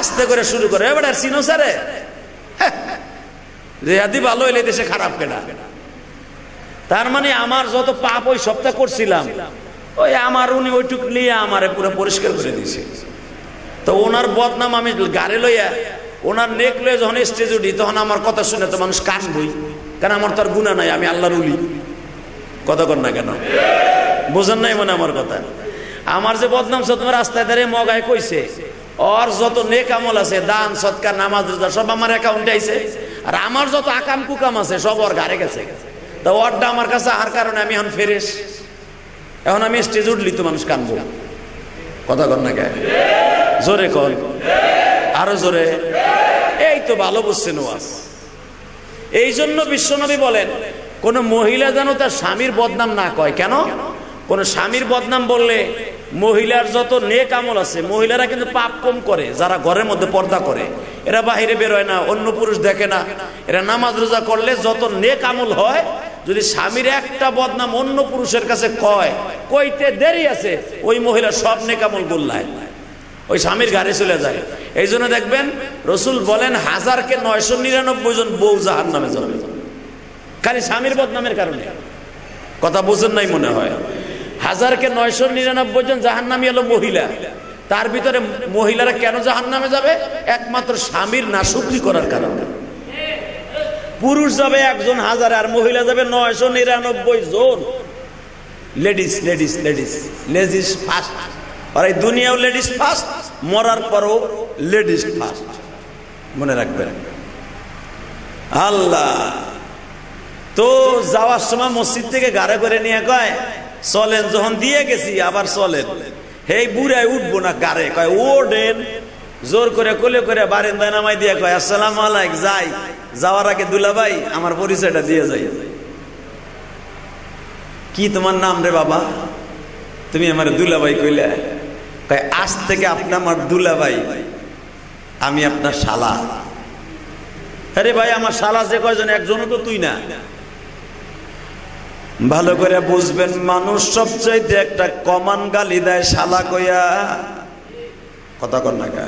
আস্তে করে শুরু করে, এবার চিনো স্যারে রেহাদি ভালো হইলে দেশে খারাপ কেনা। তার মানে আমার যত পাপ ওই সপ্তাহ করছিলাম, ওই আমার উনি ওইটুক নিয়ে আমারে পুরো পরিষ্কার করে দিয়েছে। তো ওনার বদনাম আমি গাড়ি লইয়া, ওনার নেক লইয়া যখন স্টেজ উঠি, তখন আমার কথা শুনে তো মানুষ কানবই, কারণ আমার তো আর গুনাহ নাই, আমি আল্লাহর উলি। কথা কর না কেন, বোঝেন নাই মনে আমার কথা? আমার যে বদনাম সদনাম রাস্তায় দাঁড়িয়ে মগায় কইছে, ওর যত নেক আমল আছে, দান সৎকার নামাজ রোজা সব আমার অ্যাকাউন্টে আইছে, আর আমার যত আকাম কুকাম আছে সব ওর ঘাড়ে গেছে। তা ওরটা আমার কাছে আর কারণে আমি এখন ফেরেশ, এখন আমি স্টেজ উঠলি তো মানুষ কানবো। কথা কর না কে, জোরে কর, আরো জোরে। এই তো ভালো বুঝছেন ওয়াজ। এই জন্য বিশ্বনবী বলেন, কোন মহিলা যেন তার স্বামীর বদনাম না কয়। কেন? কোন স্বামীর বদনাম বললে মহিলার যত নেক আমল আছে, মহিলারা কিন্তু পাপ কম করে, যারা ঘরের মধ্যে পর্দা করে, এরা বাহিরে বেরোয় না, অন্য পুরুষ দেখে না, এরা নামাজ রোজা করলে যত নেক আমল হয়, যদি স্বামীর একটা বদনাম অন্য পুরুষের কাছে কয়, কইতে দেরি আছে, ওই মহিলা সব নেক আমল গোল্লায় ওই স্বামীর ঘাড়ে চলে যায়। এই জন্য দেখবেন রসুল বলেন 1000-999 জন বউ জাহান্নামে যাবে, খালি স্বামীর বদনামের কারণে। কথা বুঝেন নাই মনে হয়? 1000-999 জন জাহান্নামী হলো মহিলা। তার ভিতরে মহিলারা কেন জাহান্নামে যাবে? একমাত্র স্বামীর নাশুকরি করার কারণে। পুরুষ যাবে 1 জন 1000, আর মহিলা যাবে 999 জন। Ladies ladies ladies ladies first. আর এই দুনিয়াও লেডিস ফার্স্ট, মরার পরও লেডিস ফার্স্ট, মনে রাখবেন। আল্লাহ তো যাওয়ার সময় মসজিদ থেকে গাড়ি করে নিয়ে কয়, চলেন, যখন দিয়ে গেছি আবার চলেন। হেই বুড়ায় উঠবো না, গাড়ে কয় ওঠেন। জোর করে কোলে করে বারান্দায় নামাই দিয়ে কয়, আসসালামু আলাইকুম। যাই, যাওয়ার আগে দুলাভাই আমার পরিচয়টা দিয়ে যাই। কি তোমার নাম রে বাবা? তুমি আমার দুলাভাই কইলে? কয় আজ থেকে আপনি আমার দুলাভাই, আমি আপনার শালা। আরে ভাই, আমার শালা যে কয়জন, একজনও তো তুই না। ভালো করে বুঝবেন, মানুষ সবচাইতে একটা কমান গালি দেয় শালা কইয়া। কথা কর না কা?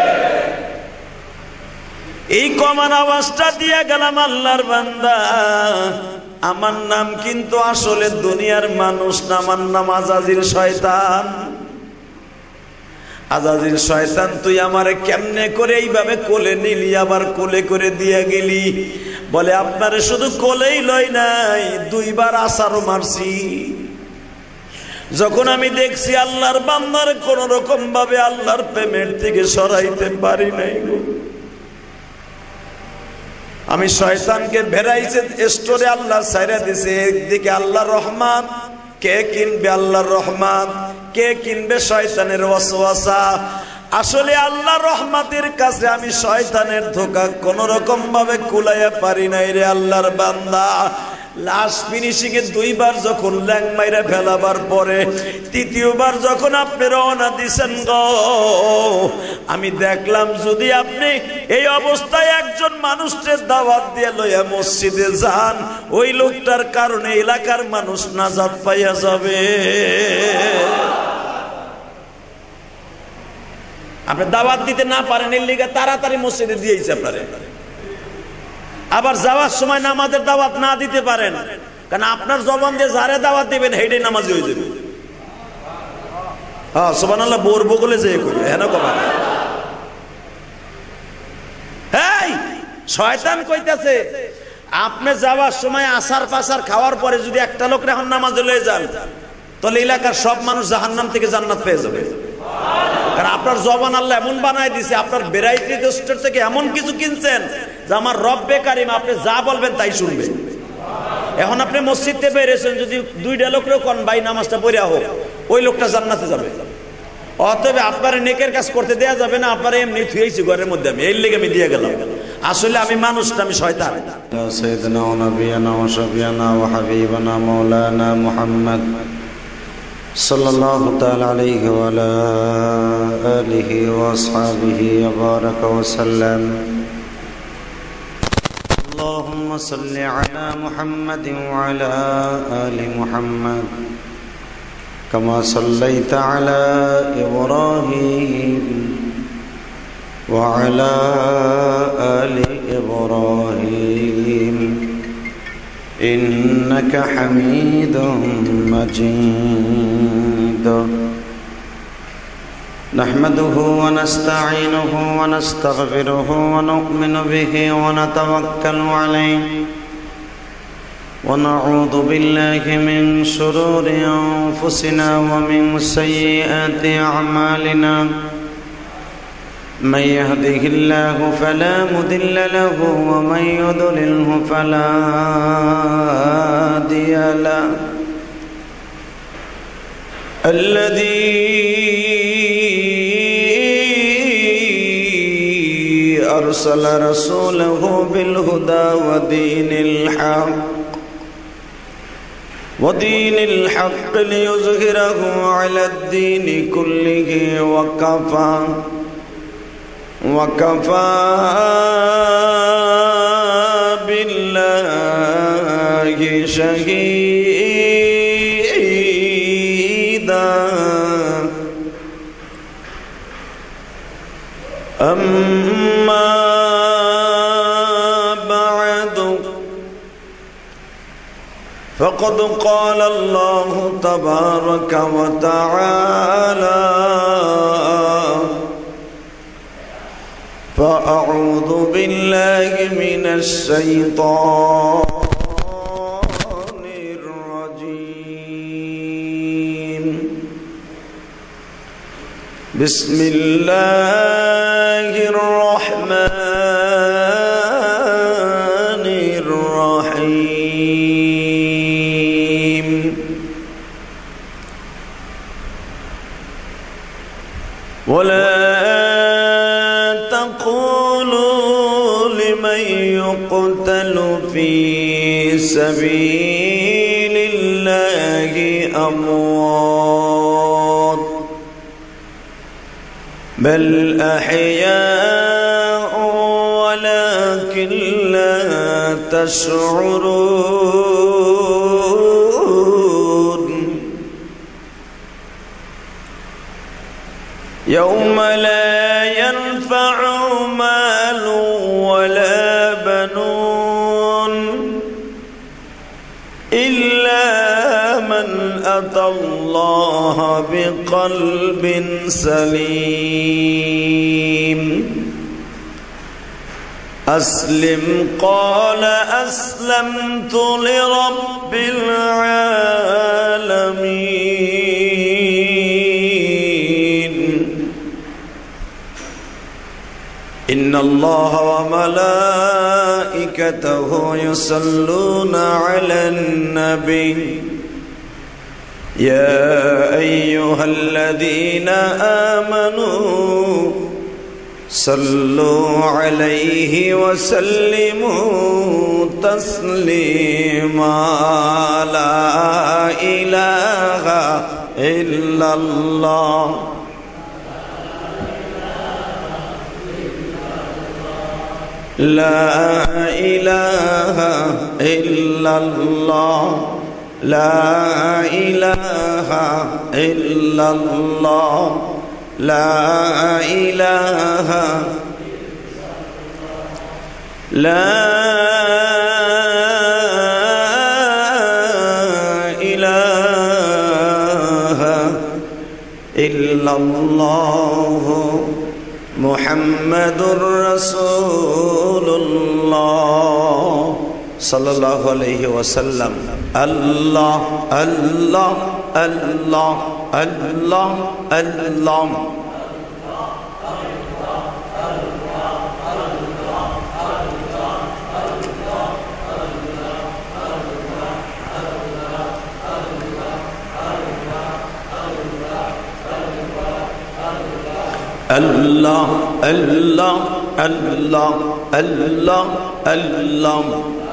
এই কমান আওয়াজটা দিয়ে গেলাম আল্লাহর বান্দা, আমার নাম কিন্তু আসলে দুনিয়ার মানুষ না, আমার নাম আজাজিল শয়তান। আজাজিল শয়তান, তুই আমারে কেমনে করে এইভাবে কোলে নিলি, আবার কোলে করে দিয়ে গেলি? বলে আপনারে শুধু কোলেই লই নাই, 2 বার আছাড়ও মারছি। যখন আমি দেখছি আল্লাহর বান্দার কোন রকম ভাবে আল্লাহর প্রেমের থেকে সরাইতে পারি নাই, আমি শয়তানকে ভেরাইছে স্টোরে আল্লাহ ছাইরা দিছে। একদিকে আল্লাহ রহমান, কে কিনবে আল্লাহর রহমান, কে কিনবে শয়তানের ওয়াসওয়াসা। আসলে আল্লাহ রহমাতের কাছে আমি শয়তানের ধোঁকা কোন রকম ভাবে কুলাইয়া পারি নাই রে আল্লাহর বান্দা। লাস্ট ফিনিশিং এ 2 বার যখন ল্যাং মাইরা ফেলাবার পরে 3য় বার যখন আপনি রওনা দিছেন গো, আমি দেখলাম যদি আপনি এই অবস্থায় একজন মানুষকে দাওয়াত দিয়ে লইয়া মসজিদে যান, ওই লোকটার কারণে এলাকার মানুষ নাজাত পাইয়া যাবে। আপনি দাওয়াত দিতে না পারেন, এর লিগে তাড়াতাড়ি মসজিদে দিয়েছে আপনারে। আবার যাওয়ার সময় নামাজের দাওয়াত না দিতে পারেন, কারণ আপনার জবান দিয়ে যারে দাওয়াত দিবেন সেইটাই নামাজি হয়ে যাবে। হ্যাঁ, সুবহানাল্লাহ। বোর বগলে যে কইবে হেন কবা। এই শয়তান কইতাছে, আপনি যাওয়ার সময় আসার পাসার খাওয়ার পরে যদি একটা লোক এখন নামাজে লয়ে যান, তাহলে এলাকার সব মানুষ জাহান্নাম থেকে জান্নাত পেয়ে যাবে। কারণ আপনার জবান আল্লাহ এমন বানায় দিছে, আপনার ভ্যারাইটি স্টোর থেকে এমন কিছু কিনছেন যে আমার রব্বে কারিম আপনি যা বলবেন তাই শুনবে। এখন আপনি মসজিদ থেকে বেরিয়েছেন, যদি 2টা লোকরেও কোন ভাই নামাজটা পড়িয়া হোক, ওই লোকটা জান্নাতে যাবে। অতএব আপনার নেকের কাজ করতে দেয়া যাবে না, আপনার এমনি থুয়েছি ঘরের মধ্যে, আমি এর লেগে আমি দিয়ে গেলাম। আসলে আমি মানুষ না, আমি শয়তান। সাইয়্যিদানা ওয়া নাবিয়ানা ওয়া শাফিয়ানা ওয়া হাবিবানা মাওলানা মুহাম্মদ সাল্লাল্লাহু তাআলা আলাইহি ওয়া আলা আলিহি ওয়া আসহাবিহি ওয়া বারাকা ওয়া সাল্লাম। আল্লাহুম্মা সাল্লি আলা মুহাম্মাদিন ওয়া আলা আলি মুহাম্মাদ কামা সাল্লাইতা আলা ইব্রাহিম وعلى آل إبراهيم إنك حميد مجيد نحمده ونستعينه ونستغفره ونؤمن به ونتوكل عليه ونعوذ بالله من شرور أنفسنا ومن سيئات أعمالنا من يهده الله فلا مضل له ومن يضلله فلا هادي له الذي أرسل رسوله بالهدى ودين الحق ليظهره على الدين كله وكفى بالله شهيدا أما بعد فقد قال الله تبارك وتعالى فأعوذ بالله من الشيطان الرجيم بسم الله الرحمن الرحيم ولا تقولوا لمن يقتل في سبيل الله أموات بل أحياء ولكن لا تشعرون يوم لا ينفع مال ولا بنون إلا من أتى الله بقلب سليم أسلم قال أسلمت لرب العالمين إن الله وملائكته يصلون على النبي يا أيها الذين آمنوا صلوا عليه وسلموا تسليما لا إله إلا الله لا إله إلا الله لا إله إلا الله لا إله لا إله إلا الله محمد رسول الله صلى الله عليه وسلم الله الله الله الله الله الله الله الله الله الله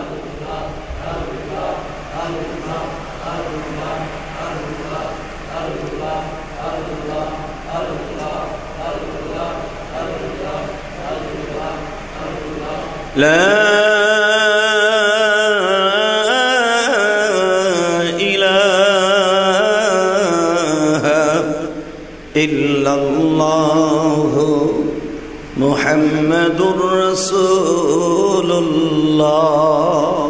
لا إله إلا الله মুহাম্মাদুর রাসূলুল্লাহ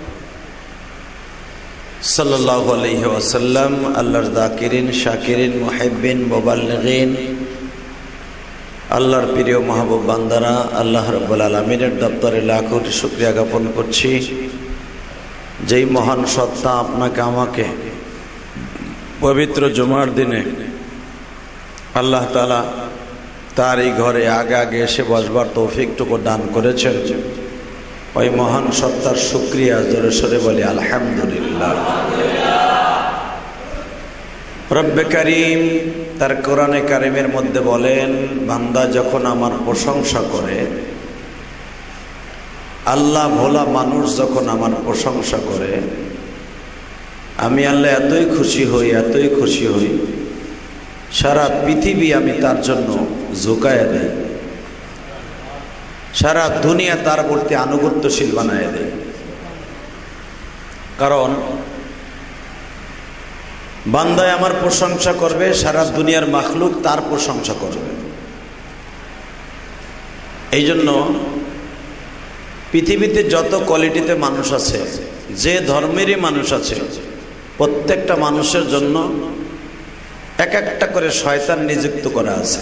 সাল্লাল্লাহু আলাইহি ওয়াসাল্লাম। আল্লাহর যাকিরিন, শাকিরিন, মুহিব্বিন, মুবাল্লিগিন, আল্লাহর প্রিয় মাহবুব বান্দারা, আল্লাহ রাব্বুল আলামিনের দপ্তরে লাখ কোটি শুকরিয়া জ্ঞাপন করছি, যেই মহান সত্তা আপনাকে আমাকে পবিত্র জুমার দিনে আল্লাহ তাআলা তার এই ঘরে আগে আগে এসে বসবার তৌফিকটুকু দান করেছেন। ওই মহান সত্তার শুকরিয়া জোরে সোরে বলি আলহামদুলিল্লাহ। রব্বে কারীম তার কোরআনে কারিমের মধ্যে বলেন, বান্দা যখন আমার প্রশংসা করে, আল্লাহ ভোলা মানুষ যখন আমার প্রশংসা করে, আমি আল্লাহ এতই খুশি হই, এতই খুশি হই, সারা পৃথিবী আমি তার জন্য ঝুঁকায় দেই, সারা দুনিয়া তার প্রতি আনুগত্যশীল বানায় দেয়। কারণ বান্দায় আমার প্রশংসা করবে, সারা দুনিয়ার মাখলুক তার প্রশংসা করবে। এই জন্য পৃথিবীতে যত কোয়ালিটিতে মানুষ আছে, যে ধর্মেরই মানুষ আছে, প্রত্যেকটা মানুষের জন্য এক একটা করে শয়তান নিযুক্ত করা আছে।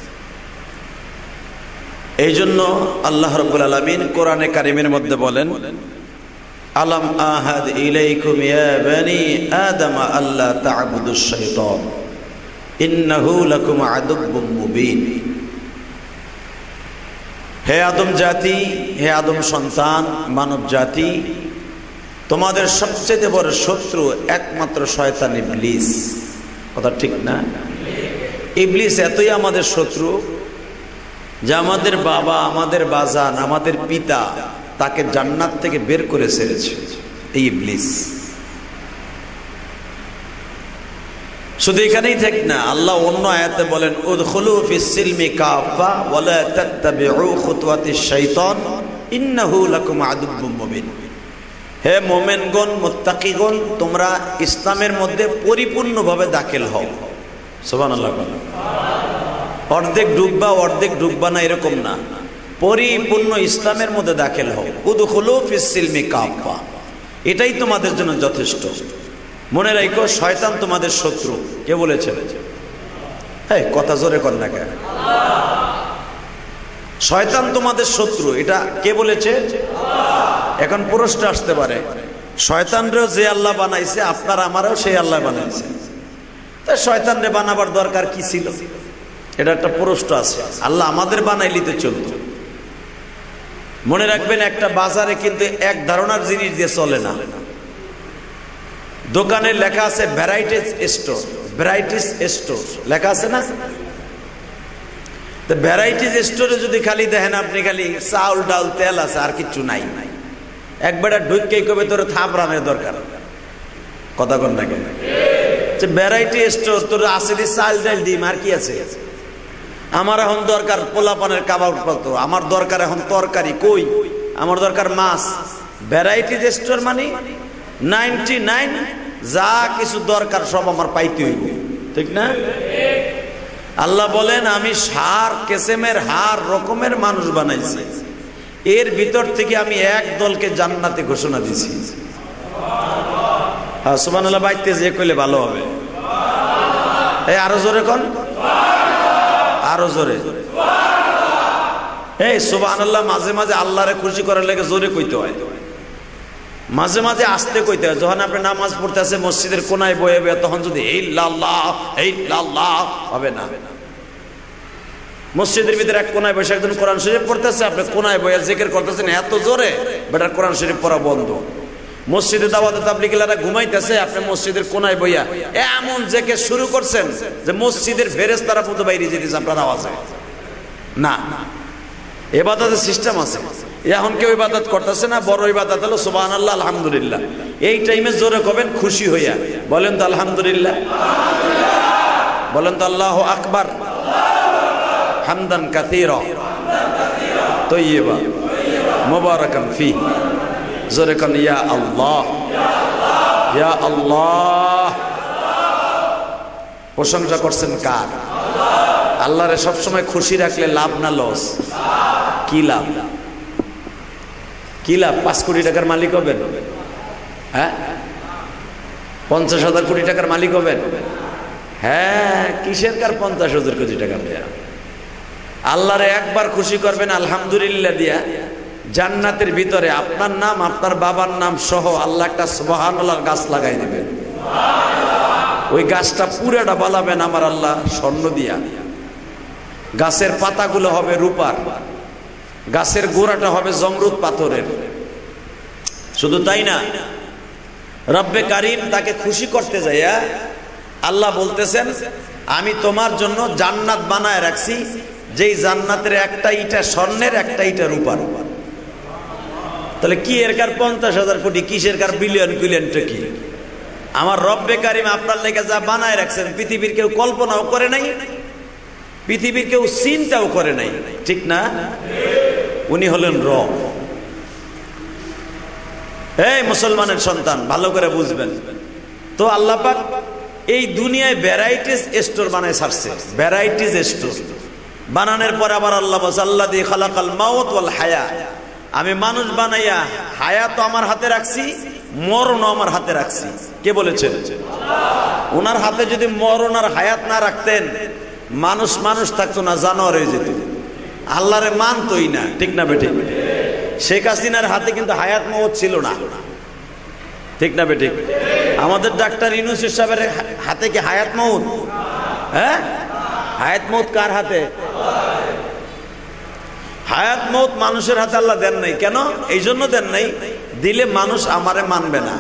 এই জন্য আল্লাহ রাব্বুল আলামিন কোরআনে কারিমের মধ্যে বলেন, আলাম আহাদ ইলাইকুম ইয়া বানি আদম আল্লা তা'বুদুশ শাইতান ইন্নাহু লাকুম আদুব্বুম মুবিন। হে আদম জাতি, হে আদম সন্তান, মানব জাতি, তোমাদের সবচেয়ে বড় শত্রু একমাত্র শয়তান ইবলিস। কথা ঠিক না? ইবলিস এতই আমাদের শত্রু যে আমাদের বাবা, আমাদের বাজান, আমাদের পিতা তাকে জান্নাত থেকে বের করে ছেড়েছে এই ইবলিস। শুধু এখানেই থাক না, আল্লাহ অন্য আয়াতে বলেন, উদখুলু ফিস সিলমি কাফা ওয়া লা তাত্তাবিউ খুতুওয়াতিশ শাইতান ইন্নাহু লাকুম আদুব্বুম মুবিন। হে মুমিনগণ, মুত্তাকিগণ, তোমরা ইসলামের মধ্যে পরিপূর্ণভাবে দাখিল হও। সুবহানাল্লাহ। অর্ধেক ডুববা অর্ধেক ডুববা না, এরকম না, পরিপূর্ণ ইসলামের মধ্যে দাখিল হও। উদখুলু ফিস সিলমি কাফা, এটাই তোমাদের জন্য যথেষ্ট। মনে রাখো, শয়তান তোমাদের শত্রু। কে বলেছে? হ্যাঁ, কথা জোরে কর না কেন? শয়তান তোমাদের শত্রু, এটা কে বলেছে? এখন প্রশ্ন আসতে পারে, শয়তানরেও যে আল্লাহ বানাইছে, আপনার আমারও সেই আল্লাহ বানাইছে, তা শয়তানরে বানাবার দরকার কি ছিল? এটা একটা প্রশ্ন আছে। আল্লাহ আমাদের বানাইলিতে চলত। মনে রাখবেন, একটা বাজারে কিন্তু এক ধারণার জিনিস দিয়ে চলে না। দোকানে লেখা আছে ভ্যারাইটিস স্টোর, ভ্যারাইটিস স্টোর লেখা আছে না? তো ভ্যারাইটিস স্টোরে যদি খালি দেখেন আপনি, খালি চাউল ডাল তেল আছে, আর কিছু নাই, একবারে ঢুককেই কবে তোর থাপড়ানোর দরকার। কথা কন না কেন? ভ্যারাইটি স্টোর, তোর আছে চাল ডাল ডিম, আর কি আছে? আমার এখন দরকার পোলাপানের কাবাব কত, আমার দরকার এখন তরকারি কই, আমার দরকার মাছ। ভ্যারাইটিস স্টোর মানে 99 যা কিছু দরকার সব আমার পাইতে হইব, ঠিক না? আল্লাহ বলেন, আমি সার কেসেমের হার রকমের মানুষ বানাইছি, এর ভিতর থেকে আমি এক দলকে জান্নাতে ঘোষণা দিছি। হ্যাঁ, সুবহানাল্লাহ। বাইতে যে কইলে ভালো হবে। এই আরো জোরে কোন, আরো জোরে। এই সুবহানাল্লাহ মাঝে মাঝে আল্লাহরে খুশি করার লাগে জোরে কইতে হয়, মাঝে মাঝে আস্তে কইতে হয়। যখন আপনি নামাজ পড়তে আছে মসজিদের কোনায় বয়ে বয়ে, তখন যদি হবে না। মসজিদের ভিতরে এক কোনায় বসে একজন কোরআন শরীফ পড়তেছে, আপনি কোনায় বয়ে জিকির করতেছেন এত জোরে, বেটার কোরআন শরীফ পড়া বন্ধ। মসজিদে দাওয়াতে তাবলীগীরা ঘুমাইতেছে, আপনি মসজিদের কোনায় বইয়া এমন জিকির শুরু করছেন যে মসজিদের ফেরেশতারা পর্যন্ত বাইরে যেতেছে আপনার আওয়াজে। না, ইবাদতের সিস্টেম আছে। এখন কেউ ইবাদত করতেছে না, বড় ইবাদত হলো সুবহানাল্লাহ, আলহামদুলিল্লাহ। এই টাইমে জোরে কবেন খুশি হইয়া, বলেন তো আলহামদুলিল্লাহ, বলেন তো আল্লাহু আকবার, হামদান কাসীরা তাইয়্যিবা মুবারাকান ফি। জোরে কোন ইয়া আল্লাহ, ইয়া আল্লাহ। প্রশংসা করছেন কার? আল্লাহরে সবসময় খুশি রাখলে লাভ না লস? কি লাভ? কি লাভ? 5 কোটি টাকার মালিক হবেন? হ্যাঁ, 50,000 কোটি টাকার মালিক হবেন? হ্যাঁ, কিসের কার 50,000 কোটি টাকা দেয়া? আল্লাহরে একবার খুশি করবেন আলহামদুলিল্লাহ দিয়া, জান্নাতের ভিতরে আপনার নাম আপনার বাবার নাম সহ আল্লাহ একটা সুবহানাল্লাহর গাছ লাগাই দিবেন। ওই গাছটা পুরাটা বানাবেন আমার আল্লাহ স্বর্ণ দিয়া, গাছের পাতাগুলো হবে রূপার, গাছের গোড়াটা হবে জমরুদ পাথরের। শুধু তাই না, রব্বে কারিম তাকে খুশি করতে যাইয়া আল্লাহ বলতেছেন, আমি তোমার জন্য জান্নাত বানায় রাখছি, যেই জান্নাতের একটা ইটা স্বর্ণের, একটা ইটা রূপার। তাহলে কি এর কার 50,000 কোটি, কিসের কার বিলিয়ন বিলিয়নটা কি? আমার রব্বে কারিম আপনার লেগে যা বানায় রাখছেন, পৃথিবীর কেউ কল্পনাও করে নাই, পৃথিবীর কেউ চিন্তাও করে নাই, ঠিক না? উনি হলেন রব। এই মুসলমানের সন্তান, ভালো করে বুঝবেন তো, আল্লাহ পাক এই দুনিয়ায় ভ্যারাইটিস স্টোর বানায় ছাড়ছে, ভ্যারাইটিস স্টোর বানানোর পর আবার আল্লাহ বলছে, আল্লাযী খালাকাল মাউত ওয়াল হায়া, আমি মানুষ বানাইয়া হায়াত আমার হাতে রাখছি, মরণ আমার হাতে রাখছি। কে বলেছেন? ওনার হাতে যদি মরণ আর হায়াত না রাখতেন, মানুষ মানুষ থাকতো না, জানোয়ার হয়ে যেত, আল্লাহরে মানতই না, ঠিক না বেঠিক? শেখ হাসিনার হাতে কিন্তু হায়াত মওত ছিল না, ঠিক না বেঠিক? আমাদের ডাক্তার ইউনূস সাহেবের হাতে কি হায়াত মওত? হ্যাঁ, হায়াত মওত কার হাতে? হায়াত মওত মানুষের হাতে আল্লাহ দেন নাই। কেন? এই জন্য দেন নাই, দিলে মানুষ আমারে মানবে না।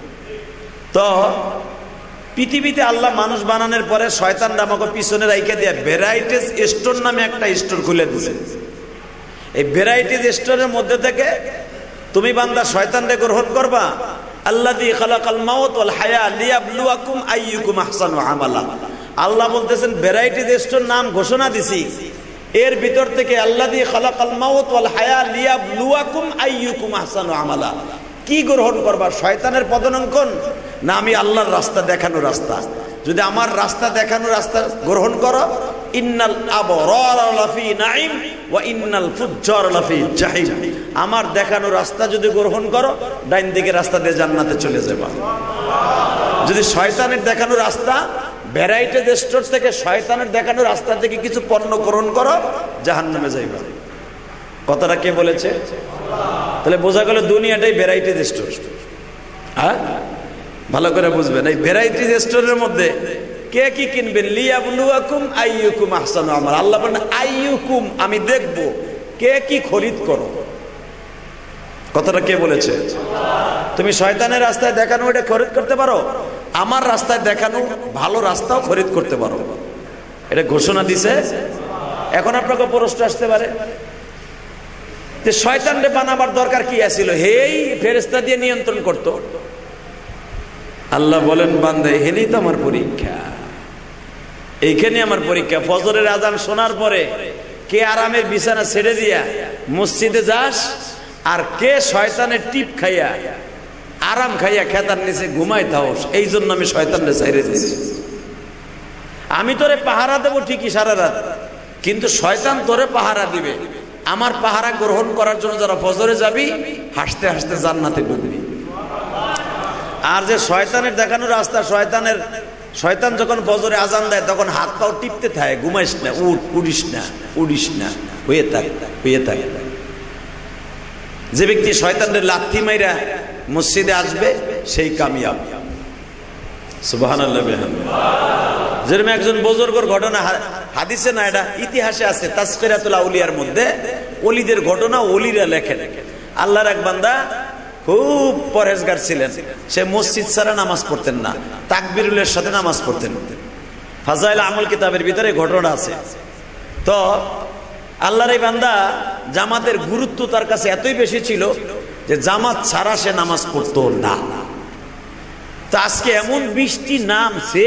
তো পৃথিবীতে আল্লাহ মানুষ বানানোর পরে শয়তান আমাকে পিছনে রাইখে দিয়ে ভ্যারাইটিস স্টোর নামে একটা স্টোর খুলে দিয়েছে। এই ভ্যারাইটিস স্টোরের মধ্যে থেকে তুমি বান্দা শয়তানরে গ্রহণ করবা। আল্লাযী খালাকাল মাউত ওয়াল হায়া লিয়াবলুয়াকুম আইয়ুকুম আহসানু আমালা। আল্লাহ বলতেছেন ভ্যারাইটিস স্টোর নাম ঘোষণা দিছি, এর ভিতর থেকে আল্লাযী খালাকাল মাউত ওয়াল হায়া লিয়াবলুয়াকুম আইয়ুকুম আহসানু আমালা। কি গ্রহণ করবা? শয়তানের পদাঙ্কন না আমি আল্লাহর রাস্তা দেখানো রাস্তা? যদি আমার রাস্তা দেখানো রাস্তা গ্রহণ করো, ইন্নাল আবরারা লাফি নাঈম ওয়া ইন্নাল ফুজ্জারা লাফি জাহিম। আমার দেখানো রাস্তা যদি গ্রহণ করো, ডাইন দিকে রাস্তা দিয়ে জান্নাতে চলে যাবে। যদি শয়তানের দেখানো রাস্তা, ভ্যারাইটিস স্টোর থেকে শয়তানের দেখানো রাস্তা থেকে কিছু পণ্য গ্রহণ করো, জাহান্নামে যাইবা। কথাটা কে বলেছে? তাহলে বোঝা গেল দুনিয়াটাই ভ্যারাইটিস স্টোর। হ্যাঁ, ভালো করে বুঝবেন। এই ভ্যারাইটিস স্টোরের মধ্যে কে কি কিনবেন? লিয়াবলুয়াকুম আইয়ুকুম আহসানু আমালা। আল্লাহ বলেন আইয়ুকুম, আমি দেখব কে কি খরিদ করো। কথাটা কে বলেছে? তুমি শয়তানের রাস্তায় দেখানো এটা খরিদ করতে পারো, আমার রাস্তায় দেখানো ভালো রাস্তাও খরিদ করতে পারো, এটা ঘোষণা দিছে। এখন আপনাকে প্রশ্ন আসতে পারে যে শয়তানরে বানাবার দরকার কি আছিল? হেই ফেরেশতা দিয়ে নিয়ন্ত্রণ করত। আল্লাহ বলেন বান্দা, এখানেই তো আমার পরীক্ষা, এইখানে আমার পরীক্ষা। ফজরের আজান শোনার পরে কে আরামের বিছানা ছেড়ে দিয়া মসজিদে যাস, আর কে শয়তানের টিপ খাইয়া আরাম খাইয়া খেতার নিচে ঘুমাই থাকস। এই জন্য আমি শয়তানরে ছেড়ে দিয়েছি। আমি তোরে পাহারা দেবো ঠিকই সারা রাত, কিন্তু শয়তান তোরে পাহারা দিবে। আমার পাহারা গ্রহণ করার জন্য যারা ফজরে যাবি, হাসতে হাসতে জান্নাতে ঢুকবি। আর যে শয়তানের দেখানো রাস্তা, শয়তান যখন ফজরে আজান দেয় তখন হাত পাও টিপতে থাকে, ঘুমাইস না, উড়িস না, উড়িস না, হয়ে থাক, হয়ে থাক। যে ব্যক্তি শয়তানের লাথি মাইরা মসজিদে আসবে সেই কামিয়াব। সুবহানাল্লাহ। যেরকম একজন বুজুর্গের ঘটনা হাদিসে না, এটা ইতিহাসে আছে, তাজকিরাতুল আউলিয়ার মধ্যে ওলিদের ঘটনা ওলিরা লেখেন। আল্লাহর এক বান্দা খুব পরহেজগার ছিলেন, সে মসজিদ ছাড়া নামাজ পড়তেন না, তাকবীরুলের সাথে নামাজ পড়তেন। ফাজাইল আমল কিতাবের ভিতরে ঘটনা আছে। তো আল্লাহর এই বান্দা জামাতের গুরুত্ব তার কাছে এতই বেশি ছিল যে জামাত ছাড়া সে নামাজ পড়তো না। তা আজকে এমন বৃষ্টি নামছে,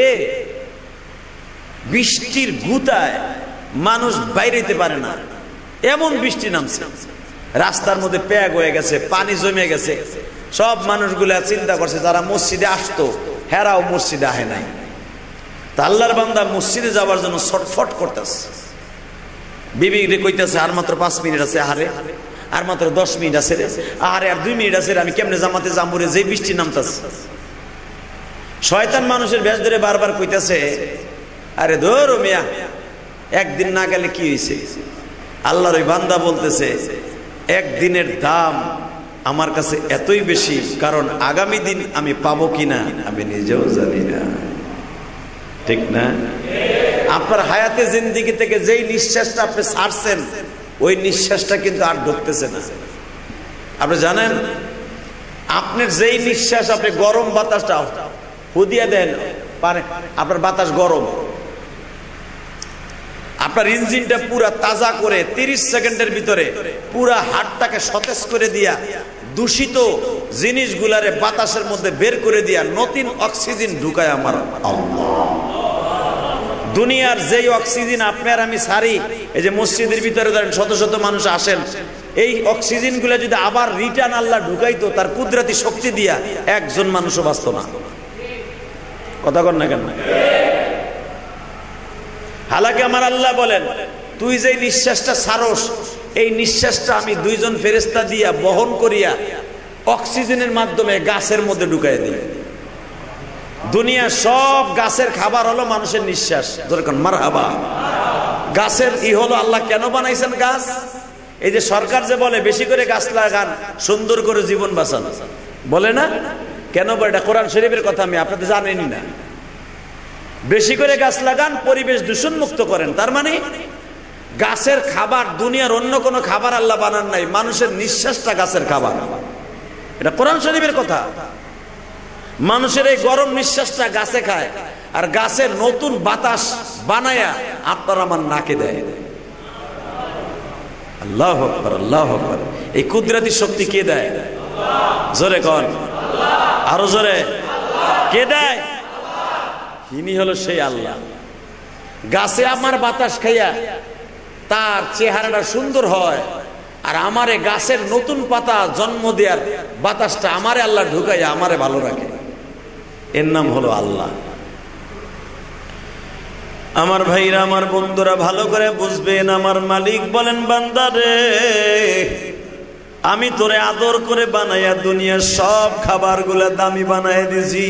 বৃষ্টির গুতায় মানুষ বাইরে যেতে পারে না, এমন বৃষ্টি নামছে। রাস্তার মধ্যে প্যাগ হয়ে গেছে, পানি জমে গেছে। সব মানুষগুলা চিন্তা করছে যারা মসজিদে আসতো হেরাও মসজিদে আহে নাই। তা আল্লাহর বান্দা মসজিদে যাওয়ার জন্য ছটফট করতেছে, বিবি রে কইতেছে আর মাত্র 5 মিনিট আছে, আরে আর মাত্র 10 মিনিট আছে রে, আরে আর 2 মিনিট আছে রে, আমি কেমনে জামাতে যাবো রে, যে বৃষ্টি নামতাছে। শয়তান মানুষের ভেষ ধরে বারবার কইতেছে, আরে ধরো মিয়া, একদিন না গেলে কি হয়েছে? আল্লাহর ওই বান্দা বলতেছে, একদিনের দাম আমার কাছে এতই বেশি, কারণ আগামী দিন আমি পাবো কিনা আমি নিজেও জানি না। ঠিক না? আপনার হায়াতে জিন্দেগি থেকে যেই নিঃশ্বাসটা আপনি ছাড়ছেন, ওই নিঃশ্বাসটা কিন্তু আর ঢুকতেছে না। আপনি জানেন, আপনার যেই নিঃশ্বাস, আপনি গরম বাতাসটা হুদিয়া দেন, আপনার বাতাস গরম, আপনার ইঞ্জিনটা পুরা তাজা করে 30 সেকেন্ডের ভিতরে পুরা হাড়টাকে সতেজ করে দিয়া, দূষিত জিনিসগুলারে বাতাসের মধ্যে বের করে দিয়া নতুন অক্সিজেন ঢুকায় আমার আল্লাহ। দুনিয়ার যেই অক্সিজেন আপনার আমি সারি, এই যে মসজিদের ভিতরে ধরেন শত শত মানুষ আসেন, এই অক্সিজেন গুলা যদি আবার রিটার্ন আল্লাহ ঢুকাইতো তার কুদরতি শক্তি দিয়া, একজন মানুষও বাঁচত না। কথা কন না কেন? হালাকি আমার আল্লাহ বলেন, তুই যে নিঃশ্বাসটা ছাড়স, এই নিঃশ্বাসটা আমি 2 জন ফেরেশতা দিয়া বহন করিয়া অক্সিজেনের মাধ্যমে গাছের মধ্যে ঢুকাই দিই। দুনিয়া সব গাছের খাবার হলো মানুষের নিঃশ্বাস। যেরকম মারহাবা, গাছের হলো আল্লাহ কেন বানাইছেন গাছ? এই যে সরকার যে বলে বেশি করে গাছ লাগান, সুন্দর করে জীবন বাঁচান, বলে না কেন? এটা কোরআন শরীফের কথা, আমি আপনাদের জানেনই না। বেশি করে গাছ লাগান, পরিবেশ দূষণ মুক্ত করেন। তার মানে গাছের খাবার, দুনিয়ার অন্য কোনো খাবার আল্লাহ বানান নাই, মানুষের নিঃশ্বাসটা গাছের খাবার। এটা কোরআন শরীফের কথা। মানুষের এই গরম নিঃশ্বাসটা গাছে খায়, আর গাছের নতুন বাতাস বানায়া আপনার আমার নাকে দেয়। আল্লাহু আকবার, আল্লাহু আকবার। এই কুদরতি শক্তি কে দেয়? জোরে কন, আরো জোরে। কে দেয়? ইনি হলো সেই আল্লাহ। গাছে আমার বাতাস খাইয়া তার চেহারাটা সুন্দর হয়, আর আমারে গাছের নতুন পাতা জন্ম দেওয়ার বাতাসটা আমারে আল্লাহ ঢুকাইয়া আমারে ভালো রাখে। এর নাম হলো আল্লাহ। আমার ভাইরা, আমার বন্ধুরা ভালো করে বুঝবেন, আমার মালিক বলেন, বান্দা রে, আমি তোরে আদর করে বানাইয়া দুনিয়ার সব খাবারগুলা দামি বানাইয়া দিছি।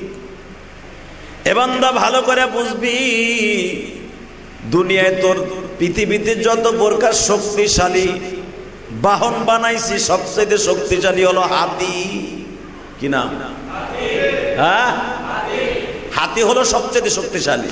এ বান্দা ভালো করে বুঝবি, দুনিয়ায় তোর পৃথিবীতে যত প্রকার শক্তিশালী বাহন বানাইছি, সবচেয়ে শক্তিশালী হলো হাতি। কি নাম? হ্যাঁ, হাতি হলো সবচেয়ে শক্তিশালী।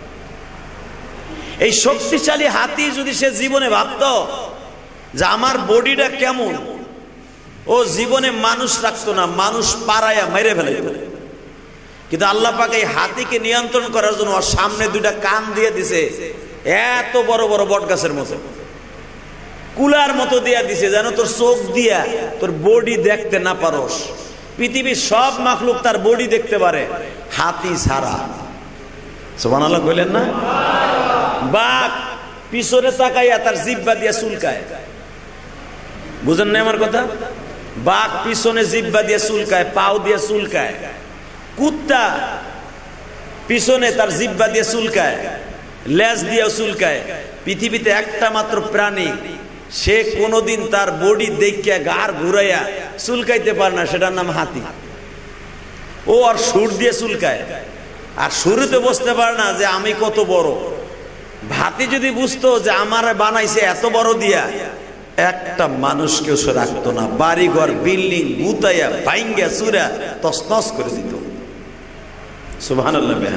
এই শক্তিশালী হাতি যদি সে জীবনে ভাবতো যে আমার বডিটা কেমন, ও জীবনে মানুষ রাখতো না, মানুষ পাড়ায়া মেরে ফেলাইতো। কিন্তু আল্লাহ পাক এই হাতিকে নিয়ন্ত্রণ করার জন্য ওর সামনে 2টা কান দিয়ে দিছে, এত বড় বড় বট গাছের মতো, কুলার মতো দিয়া দিছে, যেন তোর চোখ দিয়া তোর বডি দেখতে না পারোস। পৃথিবীর সব মাখলুক তার বডি দেখতে পারে, হাতি ছাড়া। সুবহানাল্লাহ কইলেন না? বাঘ পিছনে তাকাইয়া তার জিহ্বা দিয়া চুলকায়। বুঝেন না আমার কথা? বাঘ পিছনে জিহ্বা দিয়া চুলকায়, পাও দিয়া চুলকায়। কুত্তা পিছনে তার জিহ্বা দিয়ে চুলকায়, লেজ দিয়ে চুলকায়। পৃথিবীতে একটা মাত্র প্রাণী, সে কোনোদিন তার বডি দেখিয়া গাড় ঘুরাইয়া চুলকাইতে পারে না, সেটার নাম হাতি। ও আর সুর দিয়ে চুলকায়, আর শুরুতে বুঝতে পারে না যে আমি কত বড়। হাতি যদি বুঝতো যে আমার বানাইছে এত বড় দিয়া, একটা মানুষকেও সে রাখতো না, বাড়িঘর বিল্ডিং গুতাইয়া ভাঙ্গা চুরা তছনছ করে দিত। সুবহানাল্লাহ।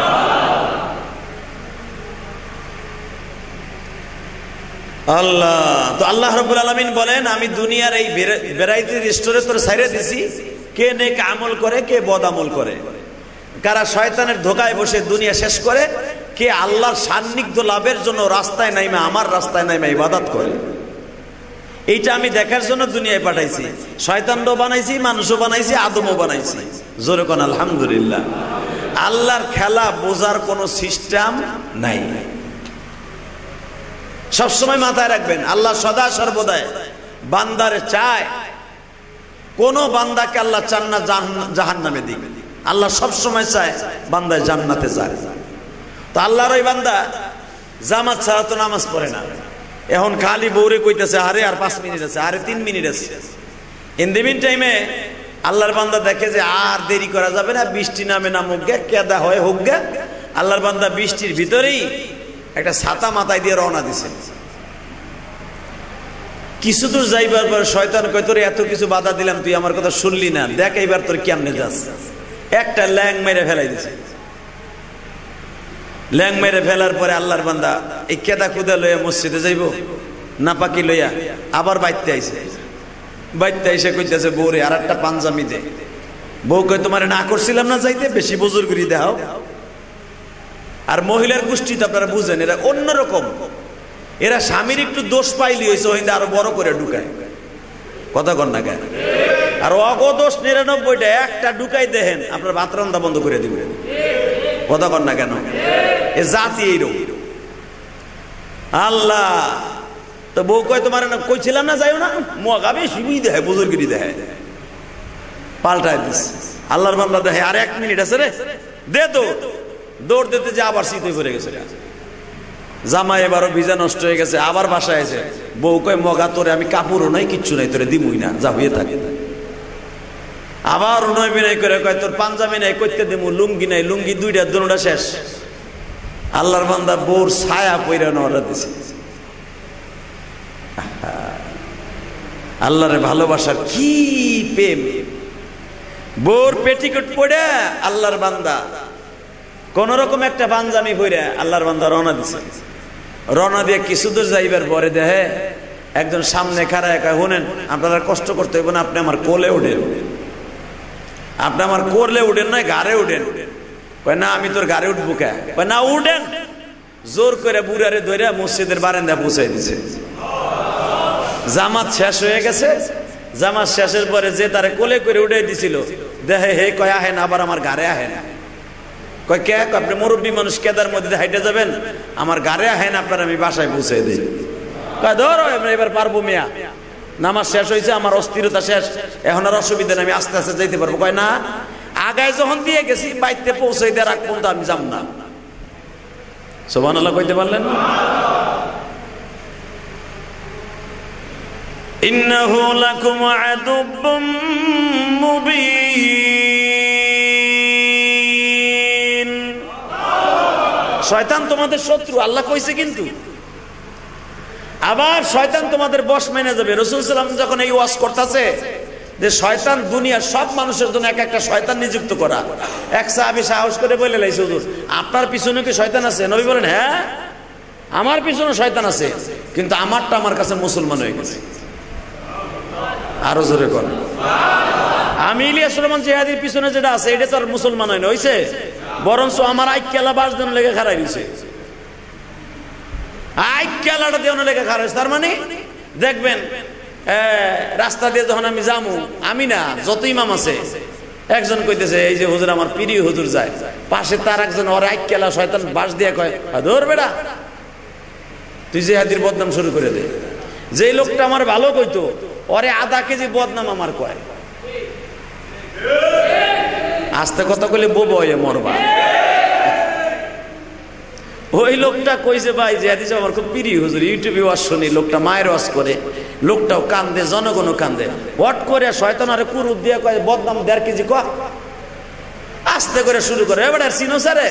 আল্লাহ তো আল্লাহ রাব্বুল আলামিন বলেন, আমি দুনিয়ার এই ভ্যারাইটি রেস্টুরেন্ট তোর ছাইরে দিছি, কে নেক আমল করে, কে বদ আমল করে, কারা শয়তানের ধোকায় বসে দুনিয়া শেষ করে, কে আল্লাহর সান্নিধ্য লাভের জন্য রাস্তায় নাইমা, আমার রাস্তায় নাইমা ইবাদত করে। এইটা আমি দেখার জন্য দুনিয়ায় পাঠাইছি। শয়তানও বানাইছি, মানুষও বানাইছি, আদমও বানাইছি। জোরে কোন আলহামদুলিল্লাহ। আল্লাহর খেলা বোঝার কোন সিস্টেম নাই। সবসময় মাথায় রাখবেন, আল্লাহ সদা সর্বদাই বান্দারে চায়। কোন বান্দাকে আল্লাহ চান না জাহান্নামে দিক। আল্লাহ সবসময় চায় বান্দায় জান্নাতে যায়। তো আল্লাহর ওই বান্দা জামাত ছাড়া তো নামাজ পড়ে না, এখন খালি বউরে কইতেছে আরে আর 5 মিনিট আছে, আরে 3 মিনিট আছে। ইন দি মিন টাইমে আল্লাহর বান্দা দেখে যে আর দেরি করা যাবে না, বৃষ্টি নামে নামুক গে, কেদা হয় হোক গে। আল্লাহর বান্দা বৃষ্টির ভিতরেই একটা ছাতা মাথায় দিয়ে রওনা দিছে। কিছু দূর যাইবার পর শয়তান কয় তোরে এত কিছু বাধা দিলাম, তুই আমার কথা শুনলি না, দেখ এইবার তোর কেমনে যাস। একটা ল্যাং মেরে ফেলাই দিছে। ল্যাং মেরে ফেলার পরে আল্লাহর বান্দা এই কেদা কুদা লইয়া মসজিদে যাইব না পাকি লইয়া আবার বাইতে আইছে। বাইতে আইসে কইতেছে বউরে আর একটা পাঞ্জামি দে। বউ কয় তোমার না করছিলাম না যাইতে, বেশি বুজুর্গি দেখাও। আর মহিলার গোষ্ঠী তো আপনারা বুঝেন, এরা অন্যরকম। এরা স্বামীর একটু দোষ পাইলি হয়েছে ওই আরো বড় করে ঢুকায়, কথা কন না কেন। আর অগদোষ 99টা, একটা ঢুকাই দেখেন আপনার ভাত রান্না বন্ধ করে দিবেন, কথা কন না কেন। এ জাতি এইরকম। আল্লাহ তো বউ কয় তোমার না কইছিলাম না যাইও না, মগাবে শিবুই দেয়, বুজুর্গিরি দেয়, পাল্টায় দিস। আল্লাহর বান্দা দেখে আর 1 মিনিট আছে রে, দে তো। দৌড় দিতে যে আবার শীত হয়ে গেছে, জামা এবারও ভিজা নষ্ট হয়ে গেছে, আবার বাসায় আছে। বউ কয় মগা তোরে আমি কাপড়ও নাই কিচ্ছু নাই, তোরে দিমুই না, যা হয়ে থাকে। আবার উনয় বিনয় করে কয় তোর পাঞ্জাবি নাই করতে দিমু, লুঙ্গি নাই, লুঙ্গি দুটা শেষ। আল্লাহর বান্দা বউর ছায়া পইরা নড়া দিছে। আল্লাহরে ভালোবাসার কি প্রেম। বউর পেটিকোট পড়ে আল্লাহর বান্দা কোন রকম একটা পাঞ্জাবি পরে আল্লাহর বান্দা রওনা দিছে। রওনা দিয়ে কিছু দূর যাইবার পরে দেখে একজন সামনে খাড়ায় কয় শুনেন আপনারা কষ্ট করতে হইব না, আপনি আমার কোলে উঠেন। আপনি আমার কোলে উঠেন না, গাড়ে উঠেন। কয় না আমি তোর গাড়ে উঠবো কে? কয় না উঠেন। জোর করে বুড়ারে ধরে মসজিদের বারান্দা পৌঁছাই দিছে। জামাত শেষ হয়ে গেছে। জামাত শেষের পরে যে তারে কোলে করে উঠে দিছিল দেখে হে কয় আহেন, আবার আমার গাড়ে আহেন। কয় কে? আপনি মুরব্বী মানুষ, কেদার মধ্যে হাইটে যাবেন, আমার গাড়ে আহেন, আপনার আমি বাসায় পৌঁছে দিই। কয় ধরো এবার পারবো মিয়া, নামাজ শেষ হয়েছে, আমার অস্থিরতা শেষ, এখন আর অসুবিধা নেই, আমি আস্তে আস্তে যাইতে পারবো। কয় না, আগায় যখন দিয়ে গেছি বাইতে পৌঁছে দেওয়ার আগ পর্যন্ত আমি যাব না। সুবহানাল্লাহ কইতে পারলেন? ইন্নাহু লাকুম আদুব্বুম মুবিন। শয়তান তোমাদের শত্রু, আল্লাহ কইছে। কিন্তু আবার শয়তান তোমাদের বশ মেনে যাবে। রাসূল সাল্লাল্লাহু আলাইহি ওয়াসাল্লাম যখন এই ওয়াজ করতেছে যে শয়তান দুনিয়ার সব মানুষের জন্য এক একটা শয়তান নিযুক্ত করা, এক সাহাবী সাহস করে বলে লাইছে হুজুর আপনার পিছনে কি শয়তান আছে? নবী বলেন হ্যাঁ আমার পিছনে শয়তান আছে, কিন্তু আমারটা আমার কাছে মুসলমান হয়ে গেছে। আরো জোরে কর। আমি ইলিয়াস রহমান জিহাদির পিছনে যেটা আছে এটা তো আর মুসলমান হয় না, হইছে, বরঞ্চ আমার আইক্যালা বাসদান লেগে খারাই দিছে। আইক্যালাটা দিয়ে লেগে খারাই। তার মানে দেখবেন রাস্তা দিয়ে যখন আমি যামু, আমি না যত ইমাম আছে, একজন কইতেছে এই যে হুজুর আমার প্রিয় হুজুর যায়, পাশে তার একজন ওর আইক্যালা শয়তান বাস দিয়ে কয় ধর বেড়া তুই জিহাদির বদনাম শুরু করে দে। যে লোকটা আমার ভালো কইতো ওরে আধা কেজি বদনাম আমার কয়। আস্তে কথা কইলে বোবা হয়ে মরবা। ওই লোকটা কইছে ভাই জিহাদি সাহেব আমার খুব প্রিয় হুজুর, ইউটিউবে ওয়াজ শুনি, লোকটা মায়ের ওয়াজ করে, লোকটাও কান্দে, জনগণও কান্দে। হট করে শয়তান আরে কুরুপ দিয়ে কয় বদনাম 1.5 কেজি ক। আস্তে করে শুরু করে এবার চিনো স্যারে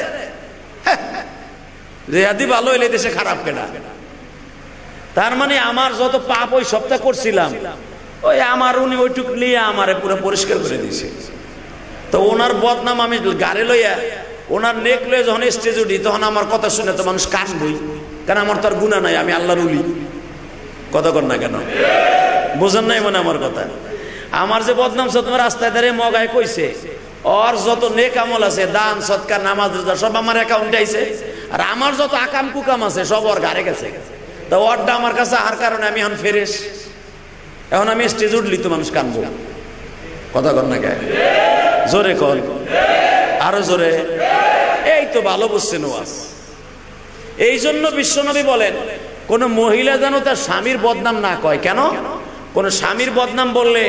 জিহাদি ভালো হইলে দেশে খারাপ কেনা। তার মানে আমার যত পাপ ওই সপ্তাহ করছিলাম, ওই আমার উনি ওইটুক নিয়ে আমারে পুরো পরিষ্কার করে দিয়েছে। তো ওনার বদনাম আমি গাড়ি লইয়া ওনার নেক লইয়া যখন স্টেজ উঠি তখন আমার কথা শুনে তো মানুষ কানবই, কারণ আমার তো আর গুনাহ নাই, আমি আল্লাহর উলি। কথা কর না কেন? বোঝেন নাই মনে আমার কথা? আমার যে বদনাম সদমা রাস্তায় দাঁড়িয়ে মগায় কইছে, ওর যত নেক আমল আছে, দান সৎকার নামাজ রোজা সব আমার অ্যাকাউন্টে আইছে, আর আমার যত আকাম কুকাম আছে সব ওর ঘরে গেছে। তো ওরটা আমার কাছে আর কারণে আমি এখন ফেরেশ, এখন আমি স্টেজ উঠলি তো মানুষ কানবো। কথা কর না কে? জোরে কর, আরো জোরে। এই তো ভালো বুঝছেন ওয়াজ। এই জন্য বিশ্বনবী বলেন কোন মহিলা যেন তার স্বামীর বদনাম না কয়। কেন? কোন স্বামীর বদনাম বললে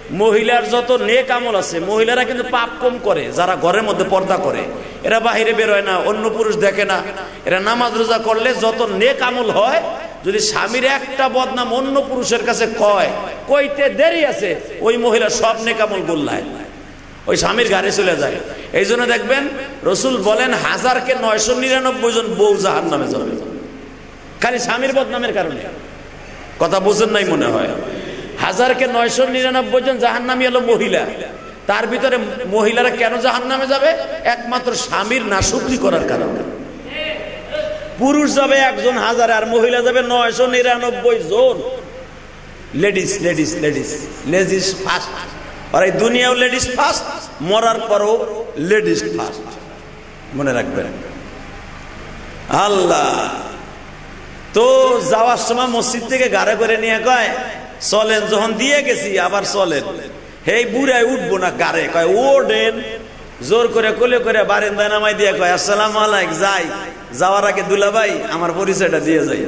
মহিলার যত নেক আমল আছে, মহিলারা কিন্তু পাপ কম করে। যারা ঘরের মধ্যে পর্দা করে, এরা বাহিরে বের হয় না, অন্য পুরুষ দেখে না, এরা নামাজ রোজা করলে যত নেক আমল হয়, যদি স্বামীর একটা বদনাম অন্য পুরুষের কাছে কইতে দেরি আছে, ওই মহিলা সব নেক আমল গোল্লায় ওই স্বামীর ঘাড়ে চলে যায়। এই জন্য দেখবেন রসুল বলেন 1000কে 999 জন বউ জাহান্নামে যাবে, খালি স্বামীর বদনামের কারণে। কথা বোঝেন নাই মনে হয়। 1000কে 999 জন জাহান্নামী হলো মহিলা। তার ভিতরে মহিলারা কেন জাহান্নামে যাবে? একমাত্র স্বামীর নাশুকরি করার কারণে। পুরুষ যাবে 1 জন 1000, আর মহিলা যাবে 999 জন। Ladies ladies ladies ladies first. আর এই দুনিয়াও লেডিস ফার্স্ট, মরার পরও লেডিস ফার্স্ট, মনে রাখবেন। আল্লাহ তো যাওয়ার সময় মসজিদ থেকে গাড়ি করে নিয়ে কয় চলেন, যখন দিয়ে গেছি আবার চলেন। হেই বুড়ায় উঠবো না গাড়ে, কয় ওঠেন। জোর করে কোলে করে বারান্দায় নামাই দিয়ে কয় আসসালামু আলাইকুম। যাই, যাওয়ার আগে দুলাভাই আমার পরিচয়টা দিয়ে যাই।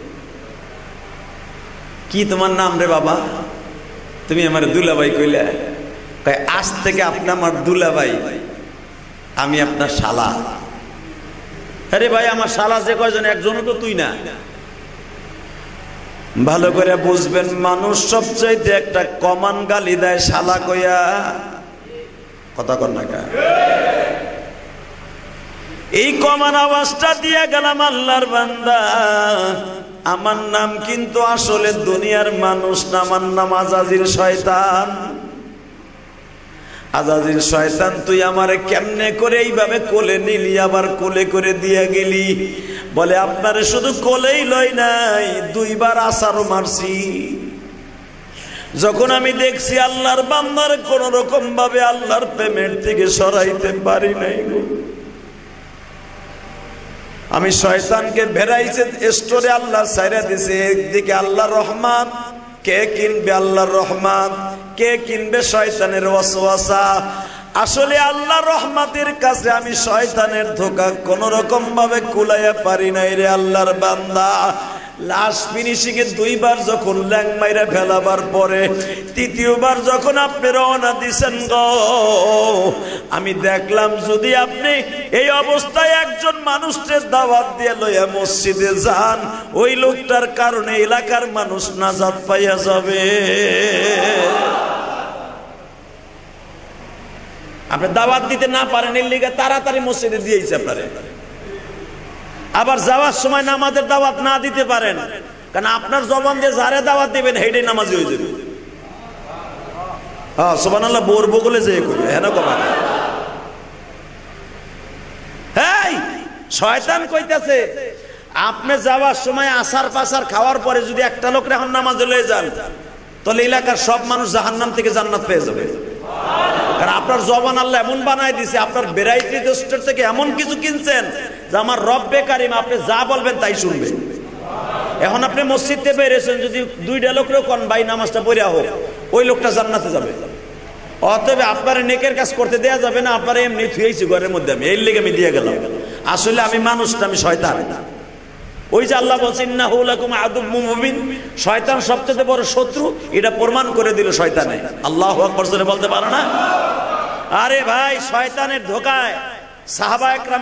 কি তোমার নাম রে বাবা? তুমি আমার দুলাভাই কইলে? কয় আজ থেকে আপনি আমার দুলাভাই, আমি আপনার শালা। আরে ভাই, আমার শালা যে কয়জন, একজনও তো তুই না। ভালো করে বুঝবেন, মানুষ সবচাইতে একটা কমান গালি দেয় শালা কইয়া। কথা কর না কা? এই কমান আওয়াজটা দিয়ে গেলাম আল্লাহর বান্দা, আমার নাম কিন্তু আসলে দুনিয়ার মানুষ না, আমার নাম আজাজিল শয়তান। আজাজিল শয়তান, তুই আমারে কেমনে করে এইভাবে কোলে নিলি, আবার কোলে করে দিয়ে গেলি? বলে আপনারে শুধু কোলেই লই নাই, 2 বার আছাড়ও মারছি। যখন আমি দেখছি আল্লাহর বান্দার কোন রকম ভাবে আল্লাহর প্রেমের থেকে সরাইতে পারি নাই গো, আমি শয়তানকে ভেরাইছে স্টোরে আল্লাহ ছাইরা দিছে। একদিকে আল্লাহর রহমান, কে কিনবে আল্লাহর রহমান, কে কিনবে শয়তানের ওয়াসওয়াসা? আসলে আল্লাহর রহমতের কাছে আমি শয়তানের ধোঁকা কোন রকম ভাবে কুলাইয়া পারি নাই রে আল্লাহর বান্দা। লাস্ট ফিনিশিং এ 2 বার যখন ল্যাং মাইরা ফেলাবার পরে 3য়-বার যখন আপনি রওনা দিছেন গো, আমি দেখলাম যদি আপনি এই অবস্থায় একজন মানুষকে দাওয়াত দিয়ে লইয়া মসজিদে যান, ওই লোকটার কারণে এলাকার মানুষ নাজাত পাইয়া যাবে। আপনি দাওয়াত দিতে না পারেন, এর লিগে তাড়াতাড়ি মসজিদে দিয়েছে আপনারে। আবার যাওয়ার সময় নামাজের দাওয়াত না দিতে পারেন, কারণ আপনার জবান দিয়ে যারে দাওয়াত দিবেন হেডে নামাজি হয়ে যাবে। হ্যাঁ সুবহানাল্লাহ, বোর বগলে যে করবে হেন কমা। এই শয়তান কইতাছে আপনি যাওয়ার সময় আসার পাসার খাওয়ার পরে যদি একটা লোক এখন নামাজে লয়ে যান, তাহলে এলাকার সব মানুষ জাহান্নাম থেকে জান্নাত পেয়ে যাবে। কারণ আপনার জবান আল্লাহ এমন বানাই দিছে, আপনার ভ্যারাইটি স্টোর থেকে এমন কিছু কিনছেন যে আমার রব্বে কারিম আপনি যা বলবেন তাই শুনবে। এখন আপনি মসজিদ থেকে বেরিয়েছেন, যদি 2টা লোকরেও কোন ভাই নামাজটা পড়িয়া হোক, ওই লোকটা জান্নাতে যাবে। অতএব আপনার নেকের কাজ করতে দেয়া যাবে না, আপনার এমনি থুয়েছি ঘরের মধ্যে, আমি এই লেগে আমি দিয়ে গেলাম। আসলে আমি মানুষ না, আমি শয়তান। ওই যে আল্লাহ বলছেন ইন্নাহু লাকুম আদুউম মুবিন, শয়তান সবচেয়ে বড় শত্রু, এটা প্রমাণ করে দিল শয়তানে। আল্লাহু আকবার জোরে বলতে পারো না? আরে ভাই, শয়তানের ধোকায় সাহাবা একরাম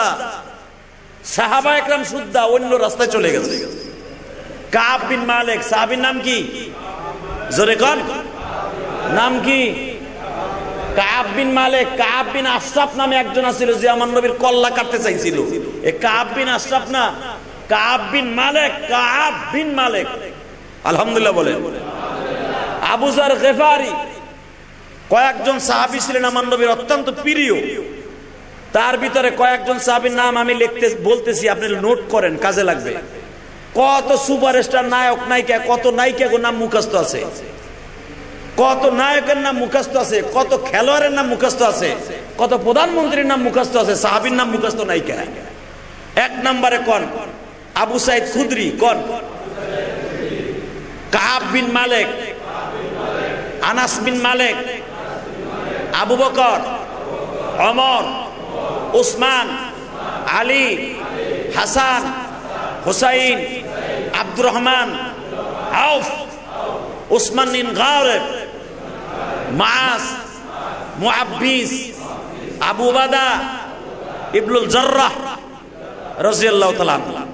সুদ্দা অন্য রাস্তায় চলে গেছে। কাব বিন মালিক, সাহাবীর নাম কি? জোরে কোন নাম কি? কাব বিন মালিক। কাব বিন আশরাফ নামে একজন ছিল যে আমার নবীর কল্লা কাটতে চাইছিল। এই কাব বিন আশরাফ না, কাব বিন মালিক। কাব বিন মালিক, আলহামদুলিল্লাহ বলেন। আবু যার গিফারি, কয়েকজন সাহাবী ছিলেন আমার নবীর অত্যন্ত প্রিয়। তার ভিতরে কয়েকজন সাহাবীর নাম আমি বলতেছি, আপনি নোট করেন, কাজে লাগবে। কত সুপারস্টার নায়ক নায়িকা, কত নায়িকার নাম মুখস্থ আছে, কত নায়কের নাম মুখস্থ আছে, কত খেলোয়াড়ের নাম মুখস্থ আছে, কত প্রধানমন্ত্রীর নাম মুখস্থ আছে, সাহাবীর নাম মুখস্থ নায়িকা। 1 নম্বরে কোন? আবু সাইদ খুদরি। কোন? কাব বিন মালিক, আনাস বিন মালিক, আবু বকর, ওমর, উসমান, আলী, হাসান, হুসাইন, আব্দুর রহমান, আউফ, উসমান বিন গালিব, মাস, মুআব্বিস, আবু উবাদা ইবনুল জাররাহ রাদিয়াল্লাহু তাআলা।